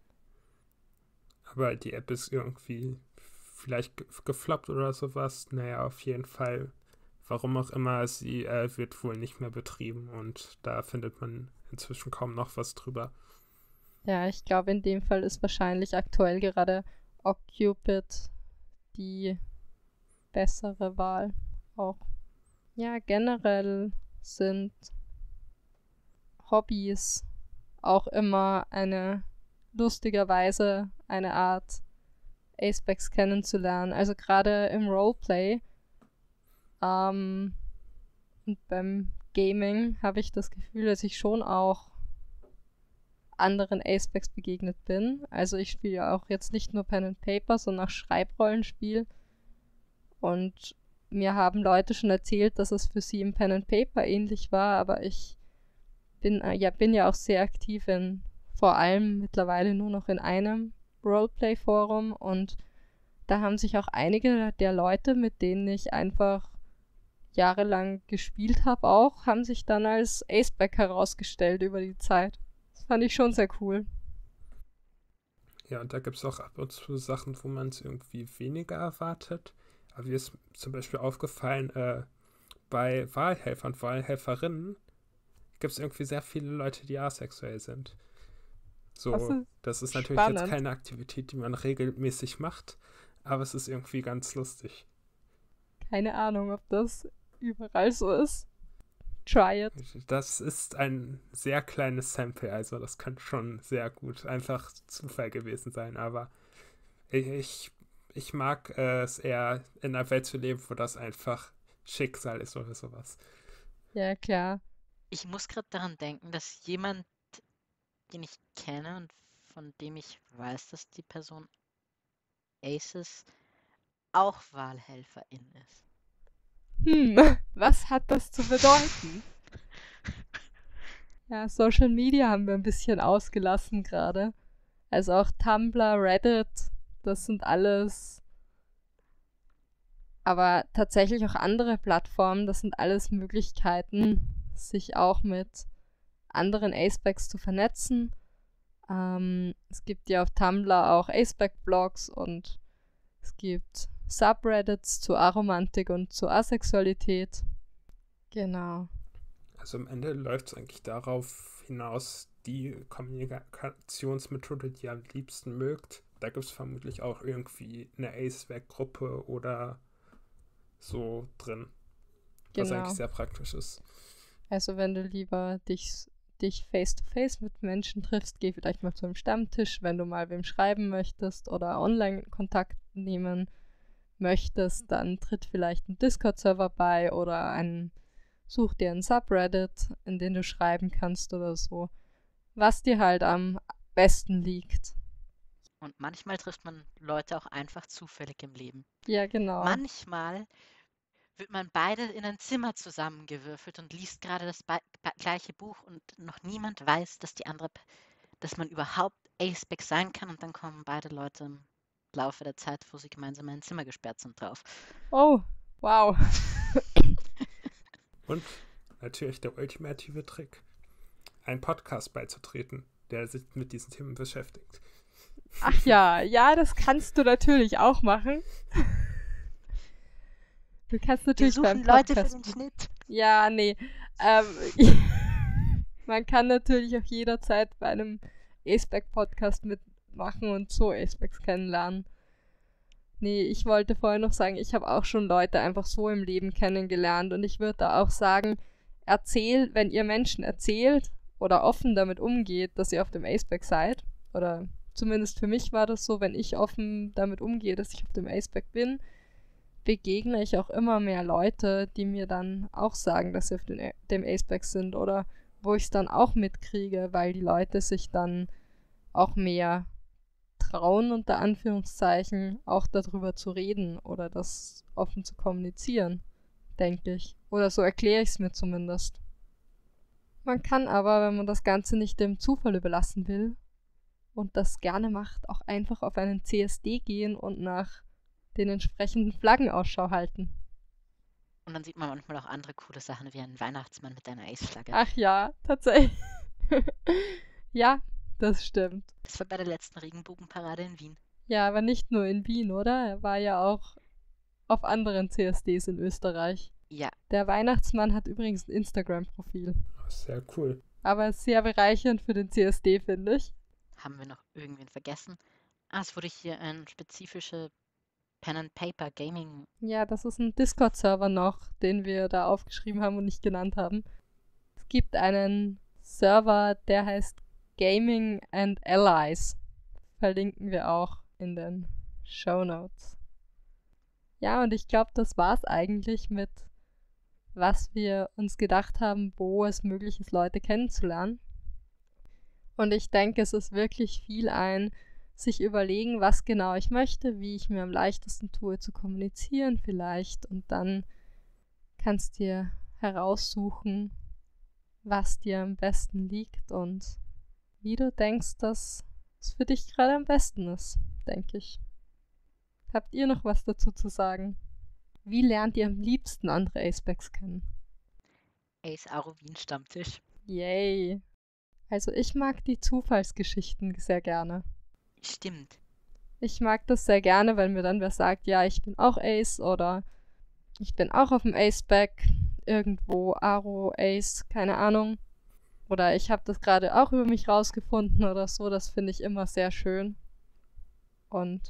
Aber die App ist irgendwie vielleicht gefloppt oder sowas. Naja, auf jeden Fall. Warum auch immer, sie wird wohl nicht mehr betrieben und da findet man inzwischen kaum noch was drüber. Ja, ich glaube, in dem Fall ist wahrscheinlich aktuell gerade OkCupid die bessere Wahl auch. Ja, generell sind Hobbys auch immer lustigerweise eine Art, Acebacs kennenzulernen. Also gerade im Roleplay und beim Gaming habe ich das Gefühl, dass ich schon auch anderen Acebacs begegnet bin. Also ich spiele ja auch jetzt nicht nur Pen and Paper, sondern auch Schreibrollenspiel. Und mir haben Leute schon erzählt, dass es für sie im Pen and Paper ähnlich war, aber ich bin ja auch sehr aktiv vor allem mittlerweile nur noch in einem Roleplay-Forum, und da haben sich auch einige der Leute, mit denen ich einfach jahrelang gespielt habe, haben sich dann als Acebac herausgestellt über die Zeit. Das fand ich schon sehr cool. Ja, und da gibt es auch ab und zu Sachen, wo man es irgendwie weniger erwartet. Aber mir ist zum Beispiel aufgefallen, bei Wahlhelfern und Wahlhelferinnen gibt es irgendwie sehr viele Leute, die asexuell sind. So, das ist natürlich spannend. jetzt keine Aktivität, die man regelmäßig macht, aber es ist irgendwie ganz lustig. Keine Ahnung, ob das überall so ist. Try it. Das ist ein sehr kleines Sample, also das kann schon sehr gut einfach Zufall gewesen sein, aber ich mag es eher in einer Welt zu leben, wo das einfach Schicksal ist oder sowas. Ja, klar. Ich muss gerade daran denken, dass jemand, den ich kenne und von dem ich weiß, dass die Person Ace ist, auch Wahlhelferin ist. Was hat das zu bedeuten? Ja, Social Media haben wir ein bisschen ausgelassen gerade. Also auch Tumblr, Reddit, das sind alles. Aber tatsächlich auch andere Plattformen, das sind alles Möglichkeiten, sich auch mit anderen Acebacs zu vernetzen. Es gibt ja auf Tumblr auch Acebac-Blogs und es gibt Subreddits zu Aromantik und zu Asexualität. Genau. Also am Ende läuft es eigentlich darauf hinaus, die Kommunikationsmethode, die ihr am liebsten mögt. Da gibt es vermutlich auch irgendwie eine Acebac-Gruppe oder so drin. Was Genau. eigentlich sehr praktisch ist. Also wenn du lieber dich face-to-face mit Menschen triffst, geh vielleicht mal zu einem Stammtisch, wenn du mal wem schreiben möchtest oder Online-Kontakt nehmen möchtest, dann tritt vielleicht ein Discord-Server bei oder such dir einen Subreddit, in den du schreiben kannst oder so, was dir halt am besten liegt. Und manchmal trifft man Leute auch einfach zufällig im Leben. Ja, genau. Manchmal wird man beide in ein Zimmer zusammengewürfelt und liest gerade das gleiche Buch und noch niemand weiß, dass man überhaupt Aceback sein kann, und dann kommen beide Leute im Laufe der Zeit, wo sie gemeinsam in ein Zimmer gesperrt sind, drauf. Oh, wow. Und natürlich der ultimative Trick, einen Podcast beizutreten, der sich mit diesen Themen beschäftigt. Ach ja, das kannst du natürlich auch machen. Du kannst Wir natürlich beim suchen Leute für Podcast. den Schnitt. Ja, nee. Man kann natürlich auch jederzeit bei einem Aceback-Podcast mitmachen und so Acebacks kennenlernen. Nee, ich wollte vorher noch sagen, ich habe auch schon Leute einfach so im Leben kennengelernt, und ich würde da auch sagen, wenn ihr Menschen erzählt oder offen damit umgeht, dass ihr auf dem Aceback seid, oder zumindest für mich war das so, wenn ich offen damit umgehe, dass ich auf dem Aceback bin, begegne ich auch immer mehr Leute, die mir dann auch sagen, dass sie auf dem Aceback sind, oder wo ich es dann auch mitkriege, weil die Leute sich dann auch mehr trauen, unter Anführungszeichen, auch darüber zu reden oder das offen zu kommunizieren, denke ich. Oder so erkläre ich es mir zumindest. Man kann aber, wenn man das Ganze nicht dem Zufall überlassen will und das gerne macht, auch einfach auf einen CSD gehen und nach den entsprechenden Flaggen Ausschau halten. Und dann sieht man manchmal auch andere coole Sachen, wie einen Weihnachtsmann mit einer Ace-Flagge. Ach ja, tatsächlich. Ja, das stimmt. Das war bei der letzten Regenbogenparade in Wien. Ja, aber nicht nur in Wien, oder? Er war ja auch auf anderen CSDs in Österreich. Ja, Der Weihnachtsmann hat übrigens ein Instagram-Profil. Sehr cool. Aber sehr bereichernd für den CSD, finde ich. haben wir noch irgendwen vergessen? Es wurde hier ein spezifischer Pen-and-Paper-Gaming. Ja, das ist ein Discord-Server noch, den wir da aufgeschrieben haben und nicht genannt haben. Es gibt einen Server, der heißt Gaming and Allies. Verlinken wir auch in den Shownotes. Ja, und ich glaube, das war's eigentlich mit, was wir uns gedacht haben, wo es möglich ist, Leute kennenzulernen. Und ich denke, es ist wirklich viel sich überlegen, was genau ich möchte, wie ich mir am leichtesten tue zu kommunizieren vielleicht, und dann kannst dir heraussuchen, was dir am besten liegt und wie du denkst, dass es für dich gerade am besten ist, denke ich. Habt ihr noch was dazu zu sagen? Wie lernt ihr am liebsten andere Acebacks kennen? Ace Aro Wien Stammtisch. Yay! Also ich mag die Zufallsgeschichten sehr gerne. Stimmt. Ich mag das sehr gerne, wenn mir dann wer sagt, ja, ich bin auch Ace oder ich bin auch auf dem Aceback irgendwo, Aro, Ace, keine Ahnung. Oder ich habe das gerade auch über mich rausgefunden oder so. Das finde ich immer sehr schön. Und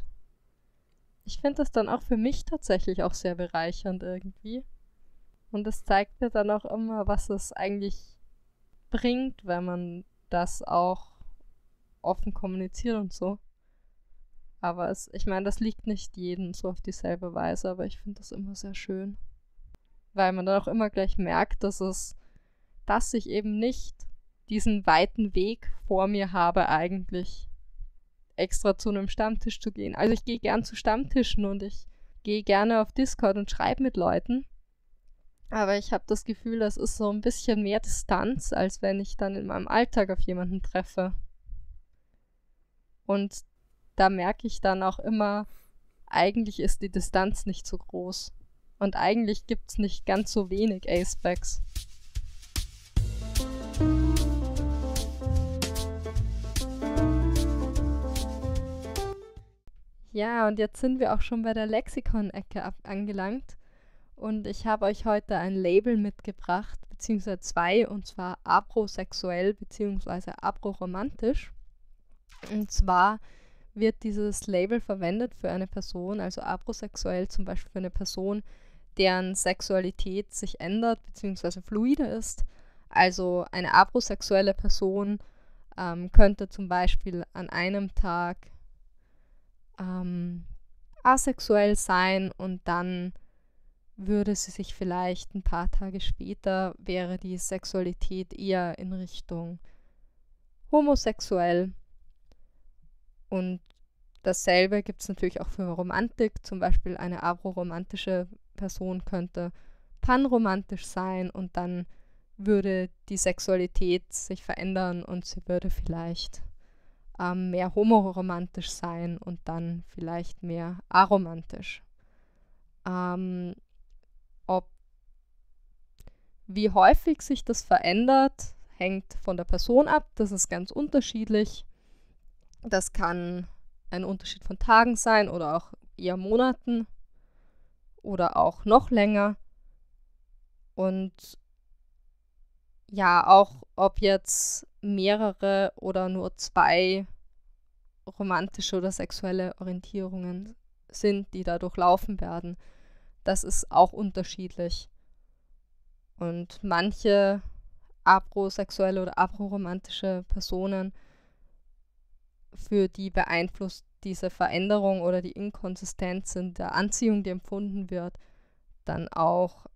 ich finde das dann auch für mich tatsächlich auch sehr bereichernd irgendwie. Und es zeigt mir dann auch immer, was es eigentlich bringt, wenn man das auch offen kommuniziert und so. Aber ich meine, das liegt nicht jedem so auf dieselbe Weise, aber ich finde das immer sehr schön. Weil man dann auch immer gleich merkt, dass ich eben nicht diesen weiten Weg vor mir habe, eigentlich extra zu einem Stammtisch zu gehen. Also ich gehe gern zu Stammtischen und ich gehe gerne auf Discord und schreibe mit Leuten. Aber ich habe das Gefühl, das ist so ein bisschen mehr Distanz, als wenn ich dann in meinem Alltag auf jemanden treffe. Und da merke ich dann auch immer, eigentlich ist die Distanz nicht so groß. Und eigentlich gibt es nicht ganz so wenig Acebacks. Ja, und jetzt sind wir auch schon bei der Lexikon-Ecke angelangt. Und ich habe euch heute ein Label mitgebracht, beziehungsweise zwei, und zwar abrosexuell beziehungsweise abroromantisch. Und zwar wird dieses Label verwendet für eine Person, also abrosexuell zum Beispiel für eine Person, deren Sexualität sich ändert beziehungsweise fluide ist. Also eine abrosexuelle Person könnte zum Beispiel an einem Tag asexuell sein und dann würde sie sich vielleicht ein paar Tage später, wäre die Sexualität eher in Richtung homosexuell. Und dasselbe gibt es natürlich auch für Romantik. Zum Beispiel eine abroromantische Person könnte panromantisch sein und dann würde die Sexualität sich verändern und sie würde vielleicht mehr homoromantisch sein und dann vielleicht mehr aromantisch. Wie häufig sich das verändert, hängt von der Person ab. Das ist ganz unterschiedlich. Das kann ein Unterschied von Tagen sein oder auch eher Monaten oder auch noch länger. Und ja, auch ob jetzt mehrere oder nur 2 romantische oder sexuelle Orientierungen sind, die da durchlaufen werden, das ist auch unterschiedlich. Und manche abrosexuelle oder abroromantische Personen, für die beeinflusst diese Veränderung oder die Inkonsistenz in der Anziehung, die empfunden wird, dann auch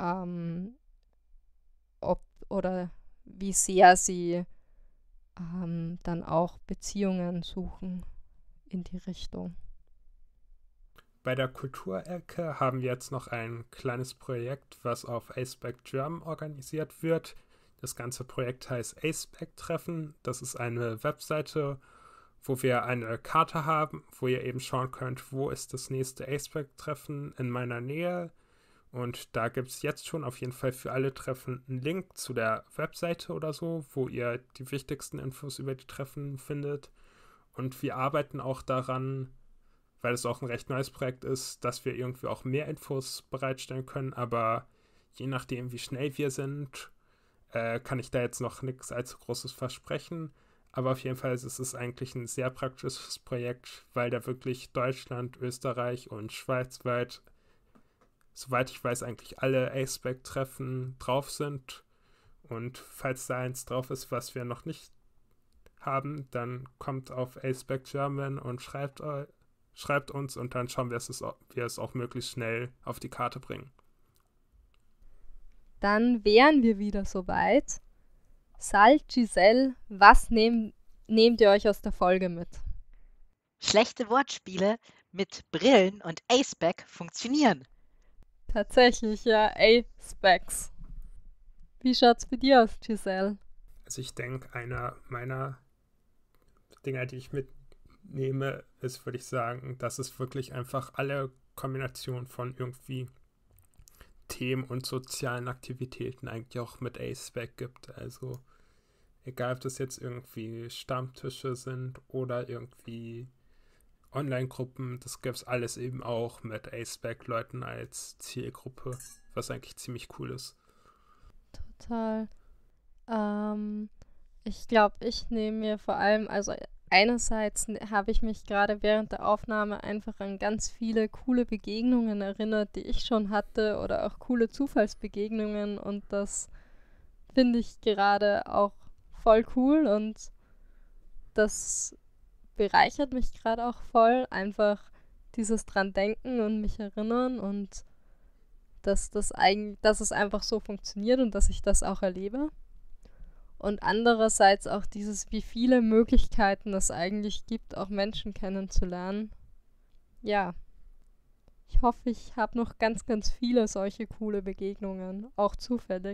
ob oder wie sehr sie dann auch Beziehungen suchen in die Richtung. Bei der Kulturecke haben wir jetzt noch ein kleines Projekt, was auf Aceback German organisiert wird. Das ganze Projekt heißt Aceback-Treffen. Das ist eine Webseite, wo wir eine Karte haben, wo ihr eben schauen könnt, wo ist das nächste Aceback-Treffen in meiner Nähe. Und da gibt es jetzt schon auf jeden Fall für alle Treffen einen Link zu der Webseite oder so, wo ihr die wichtigsten Infos über die Treffen findet. Und wir arbeiten auch daran, weil es auch ein recht neues Projekt ist, dass wir irgendwie auch mehr Infos bereitstellen können. Aber je nachdem, wie schnell wir sind, kann ich da jetzt noch nichts allzu Großes versprechen. Aber auf jeden Fall ist es eigentlich ein sehr praktisches Projekt, weil da wirklich Deutschland, Österreich und Schweiz weit, soweit ich weiß, eigentlich alle Aceback-Treffen drauf sind. Und falls da eins drauf ist, was wir noch nicht haben, dann kommt auf Aceback German und schreibt uns und dann schauen wir, wir es auch möglichst schnell auf die Karte bringen. Dann wären wir wieder soweit. Sal, Giselle, was nehmt ihr euch aus der Folge mit? Schlechte Wortspiele mit Brillen und Aceback funktionieren. Tatsächlich, ja, Acebacs. Wie schaut's bei dir aus, Giselle? Also ich denke, einer meiner Dinger, die ich mitnehme, ist, würde ich sagen, dass es wirklich einfach alle Kombinationen von irgendwie Themen und sozialen Aktivitäten eigentlich auch mit Aceback gibt. Also egal, ob das jetzt irgendwie Stammtische sind oder irgendwie Online-Gruppen, das gibt es alles eben auch mit Aceback-Leuten als Zielgruppe, was eigentlich ziemlich cool ist. Total. Ich glaube, ich nehme mir vor allem, also einerseits habe ich mich gerade während der Aufnahme einfach an ganz viele coole Begegnungen erinnert, die ich schon hatte oder auch coole Zufallsbegegnungen und das finde ich gerade auch voll cool und das bereichert mich gerade auch voll, einfach dieses dran denken und mich erinnern und dass es einfach so funktioniert und dass ich das auch erlebe. Und andererseits auch dieses, wie viele Möglichkeiten es eigentlich gibt, auch Menschen kennenzulernen. Ja, ich hoffe, ich habe noch ganz, ganz viele solche coole Begegnungen, auch zufällig.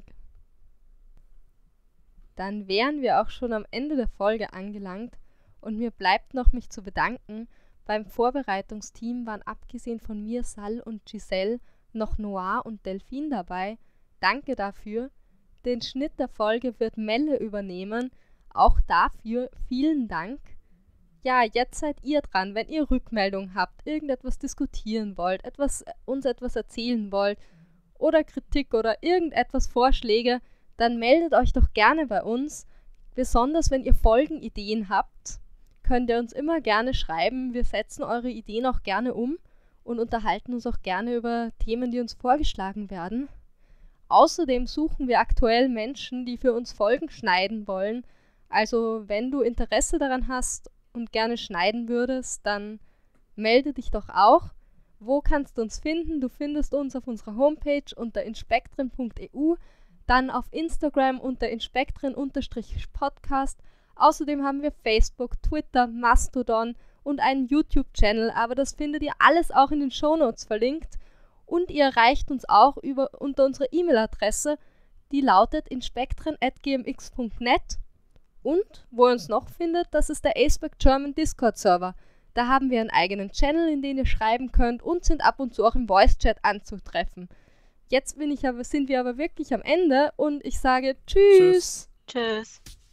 Dann wären wir auch schon am Ende der Folge angelangt und mir bleibt noch, mich zu bedanken. Beim Vorbereitungsteam waren abgesehen von mir, Sal und Giselle noch Noir und Delphine dabei. Danke dafür. Den Schnitt der Folge wird Melle übernehmen. Auch dafür vielen Dank. Ja, jetzt seid ihr dran, wenn ihr Rückmeldung habt, irgendetwas diskutieren wollt, uns etwas erzählen wollt oder Kritik oder irgendetwas Vorschläge, dann meldet euch doch gerne bei uns. Besonders wenn ihr Folgenideen habt, könnt ihr uns immer gerne schreiben. Wir setzen eure Ideen auch gerne um und unterhalten uns auch gerne über Themen, die uns vorgeschlagen werden. Außerdem suchen wir aktuell Menschen, die für uns Folgen schneiden wollen. Also wenn du Interesse daran hast und gerne schneiden würdest, dann melde dich doch auch. Wo kannst du uns finden? Du findest uns auf unserer Homepage unter inspektren.eu, dann auf Instagram unter inspektren_podcast. Außerdem haben wir Facebook, Twitter, Mastodon und einen YouTube-Channel, aber das findet ihr alles auch in den Shownotes verlinkt. Und ihr erreicht uns auch unter unserer E-Mail-Adresse, die lautet inspektren@gmx.net. Und wo ihr uns noch findet, das ist der Aspect German Discord-Server. Da haben wir einen eigenen Channel, in den ihr schreiben könnt und sind ab und zu auch im Voice-Chat anzutreffen. Jetzt sind wir aber wirklich am Ende und ich sage Tschüss. Tschüss.